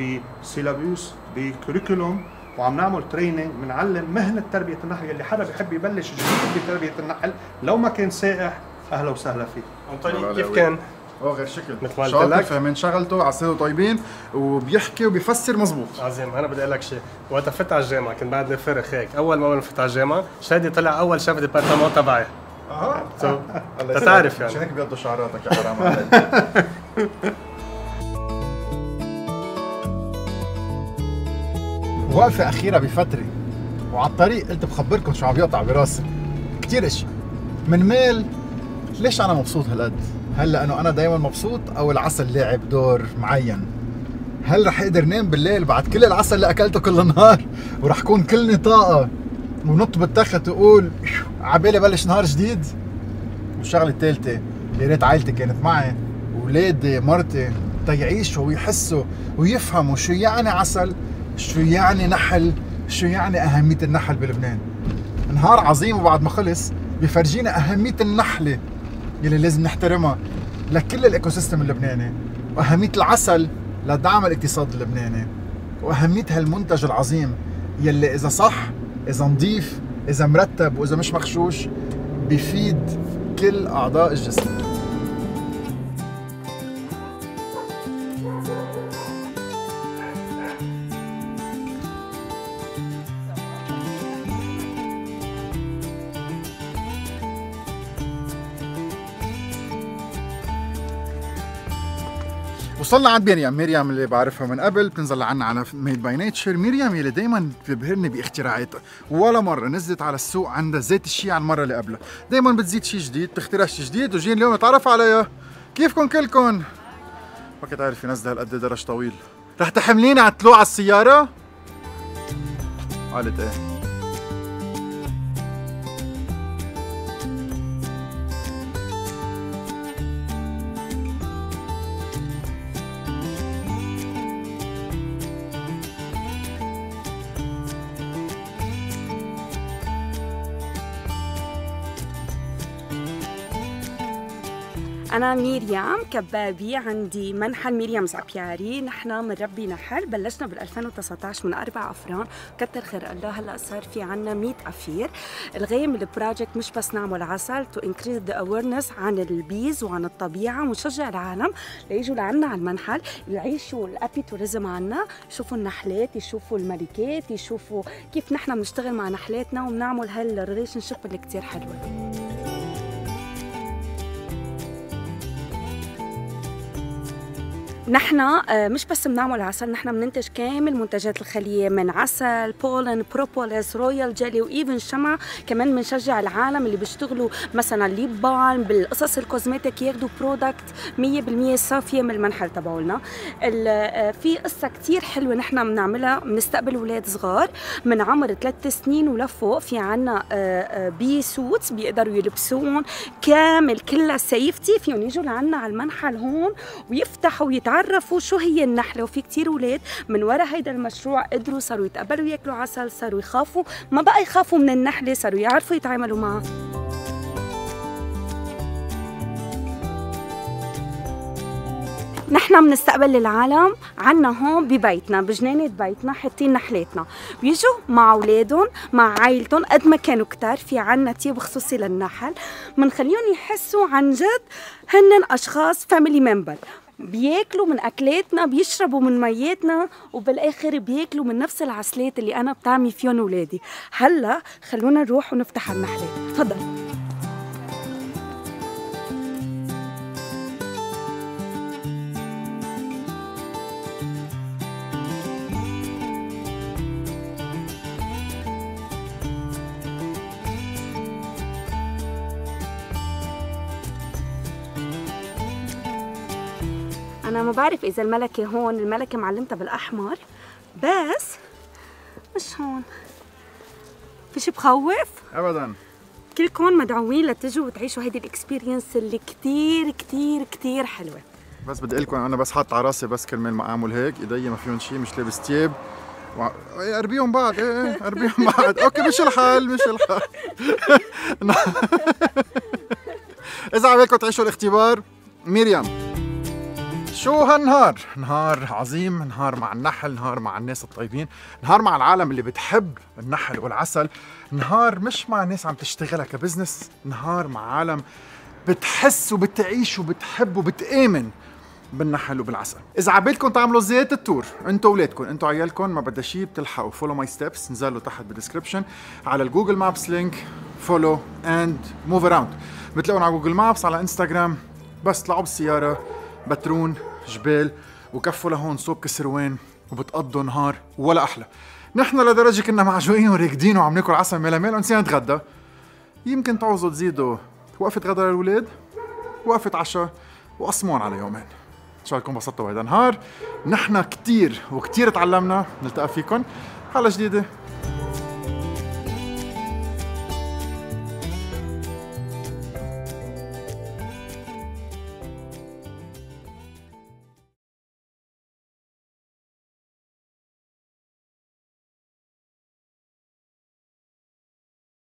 بسيلابوس، بكوريكولوم، وعم نعمل تريننج بنعلم مهنه تربيه النحل. يلي حدا بحب يبلش جديد بتربيه النحل لو ما كان سائح، اهلا وسهلا فيه. طيب كيف كان اه غير شكل مثل ما قلت شاطر لك فاهمين شغلته عسله طيبين وبيحكي وبيفسر مزبوط. عظيم. انا بدي اقول لك شيء، وقت فت على الجامعه كنت بعدني فرخ هيك، اول ما فت على الجامعه شادي طلع اول شيف ديبارتمون تبعي. اها انت تعرف يعني عشان هيك بيضوا شعراتك يا حرام عليك. وقفة أخيرة بفترة وعلى الطريق قلت بخبركم شو عم يقطع براسي كثير اشياء. من ميل ليش أنا مبسوط هالقد؟ هل لأنه أنا دايما مبسوط أو العسل لعب دور معين؟ هل رح أقدر نام بالليل بعد كل العسل اللي أكلته كل النهار ورح كون كلني طاقة ونط بالتخت وأقول عبالي بلش نهار جديد؟ والشغلة الثالثة يا ريت عائلتي كانت معي وولادي مرتي تيعيشوا ويحسوا ويفهموا شو يعني عسل، شو يعني نحل، شو يعني أهمية النحل بلبنان. نهار عظيم وبعد ما خلص بيفرجينا أهمية النحلة يلي لازم نحترمها لكل الإيكو سيستم اللبناني، وأهمية العسل لدعم الاقتصاد اللبناني، وأهمية هالمنتج العظيم يلي إذا صح، إذا نظيف، إذا مرتب وإذا مش مغشوش بيفيد كل أعضاء الجسم. وصلنا عند مريم، مريم اللي بعرفها من قبل بتنزل عنا على ميد باي نيتشر. مريم اللي دايما بتبهرني باختراعاتها، ولا مره نزلت على السوق عندها ذات الشيء على المره اللي قبلها، دايما بتزيد شيء جديد، بتخترع شيء جديد، وجينا اليوم نتعرف عليها. كيفكم كلكم؟ ما كنت عارف ينزل هالقد درج طويل. رح تحمليني على الطلوع على السياره؟ قالت ايه. أنا ميريام كبابي، عندي منحل ميريام زعبياري. نحن بنربي نحل، بلشنا بال ألفين وتسعة عشر من أربع أفران، كتر خير الله هلا صار في عنا مية أفير. الغاية من البروجكت مش بس نعمل عسل، تو انكريز ذا اويرنس عن البيز وعن الطبيعة، ونشجع العالم ليجوا لعنا على المنحل يعيشوا الابي توريزم عنا، يشوفوا النحلات، يشوفوا الملكات، يشوفوا كيف نحن بنشتغل مع نحلاتنا وبنعمل هالريليشن شيب اللي كتير حلوة. نحن مش بس بنعمل عسل، نحن بننتج كامل منتجات الخلية، من عسل، بولن، بروبوليس، رويال جيلي، وايفن شمع. كمان بنشجع العالم اللي بيشتغلوا مثلا ليب بالم بالقصص الكوزمتيك ياخذوا برودكت مية بالمية صافية من المنحل تبعولنا. في قصة كتير حلوة نحن بنعملها، بنستقبل اولاد صغار من عمر ثلاث سنين ولفوق، في عنا بي سوتس بيقدروا يلبسون كامل كلها سيفتي، فيهم يجوا لعنا على المنحل هون ويفتحوا ويتعرفوا عرفوا شو هي النحلة. وفي كتير أولاد من وراء هيدا المشروع قدروا صاروا يتقبلوا ياكلوا عسل، صاروا يخافوا، ما بقى يخافوا من النحلة، صاروا يعرفوا يتعاملوا معها. نحن بنستقبل العالم عنا هون ببيتنا، بجنينة بيتنا حاطين نحلاتنا، بيجوا مع اولادهم مع عائلتهم قد ما كانوا كتار. في عنا تيب خصوصي للنحل، بنخليهم يحسوا عن جد هن اشخاص فاميلي ممبر، بياكلوا من اكلاتنا، بيشربوا من مياتنا، وبالاخر بياكلوا من نفس العسلات اللي انا بطعمي فيهم اولادي. هلا خلونا نروح ونفتح النحلات. تفضل. أنا ما بعرف إذا الملكة هون، الملكة معلمتها بالأحمر بس مش هون. في شي بخوف؟ أبداً. كلكم مدعوين لتجوا وتعيشوا هيدي الإكسبيرينس اللي كتير كتير كتير حلوة. بس بدي أقول لكم أنا بس حاط على راسي بس كرمال ما أعمل هيك، إيدي ما فيهم شيء، مش لابس تياب. و... أربيهم بعض، إيه إيه أربيهم بعض، أوكي مش الحال مش الحال. إذا عبالكم تعيشوا الاختبار، مريم شو هالنهار؟ نهار عظيم، نهار مع النحل، نهار مع الناس الطيبين، نهار مع العالم اللي بتحب النحل والعسل، نهار مش مع ناس عم تشتغلها كبزنس، نهار مع عالم بتحس وبتعيش وبتحب وبتآمن بالنحل وبالعسل. اذا عبالكم تعملوا زيارة التور انتوا واولادكم انتوا عيالكم ما بدها شيء بتلحقوا فولو ماي ستيبس نزلوا تحت بالدسكربشن على الجوجل مابس لينك فولو اند موف اراوند. بتلاقون على جوجل مابس على انستغرام بس طلعوا بالسياره بترون جبال وكفوا لهون صوب كسروان وبتقضوا نهار ولا احلى. نحن لدرجه كنا معجوقين وراكدين وعم ناكل عسل ميلا ميلا ونسينا نتغدى. يمكن تعوزوا تزيدوا وقفه غدا للاولاد وقفه عشاء وقسمون على يومين. ان شاء الله تكونوا انبسطتوا بهذا النهار. نحن كتير وكتير تعلمنا. نلتقى فيكم حلقه جديده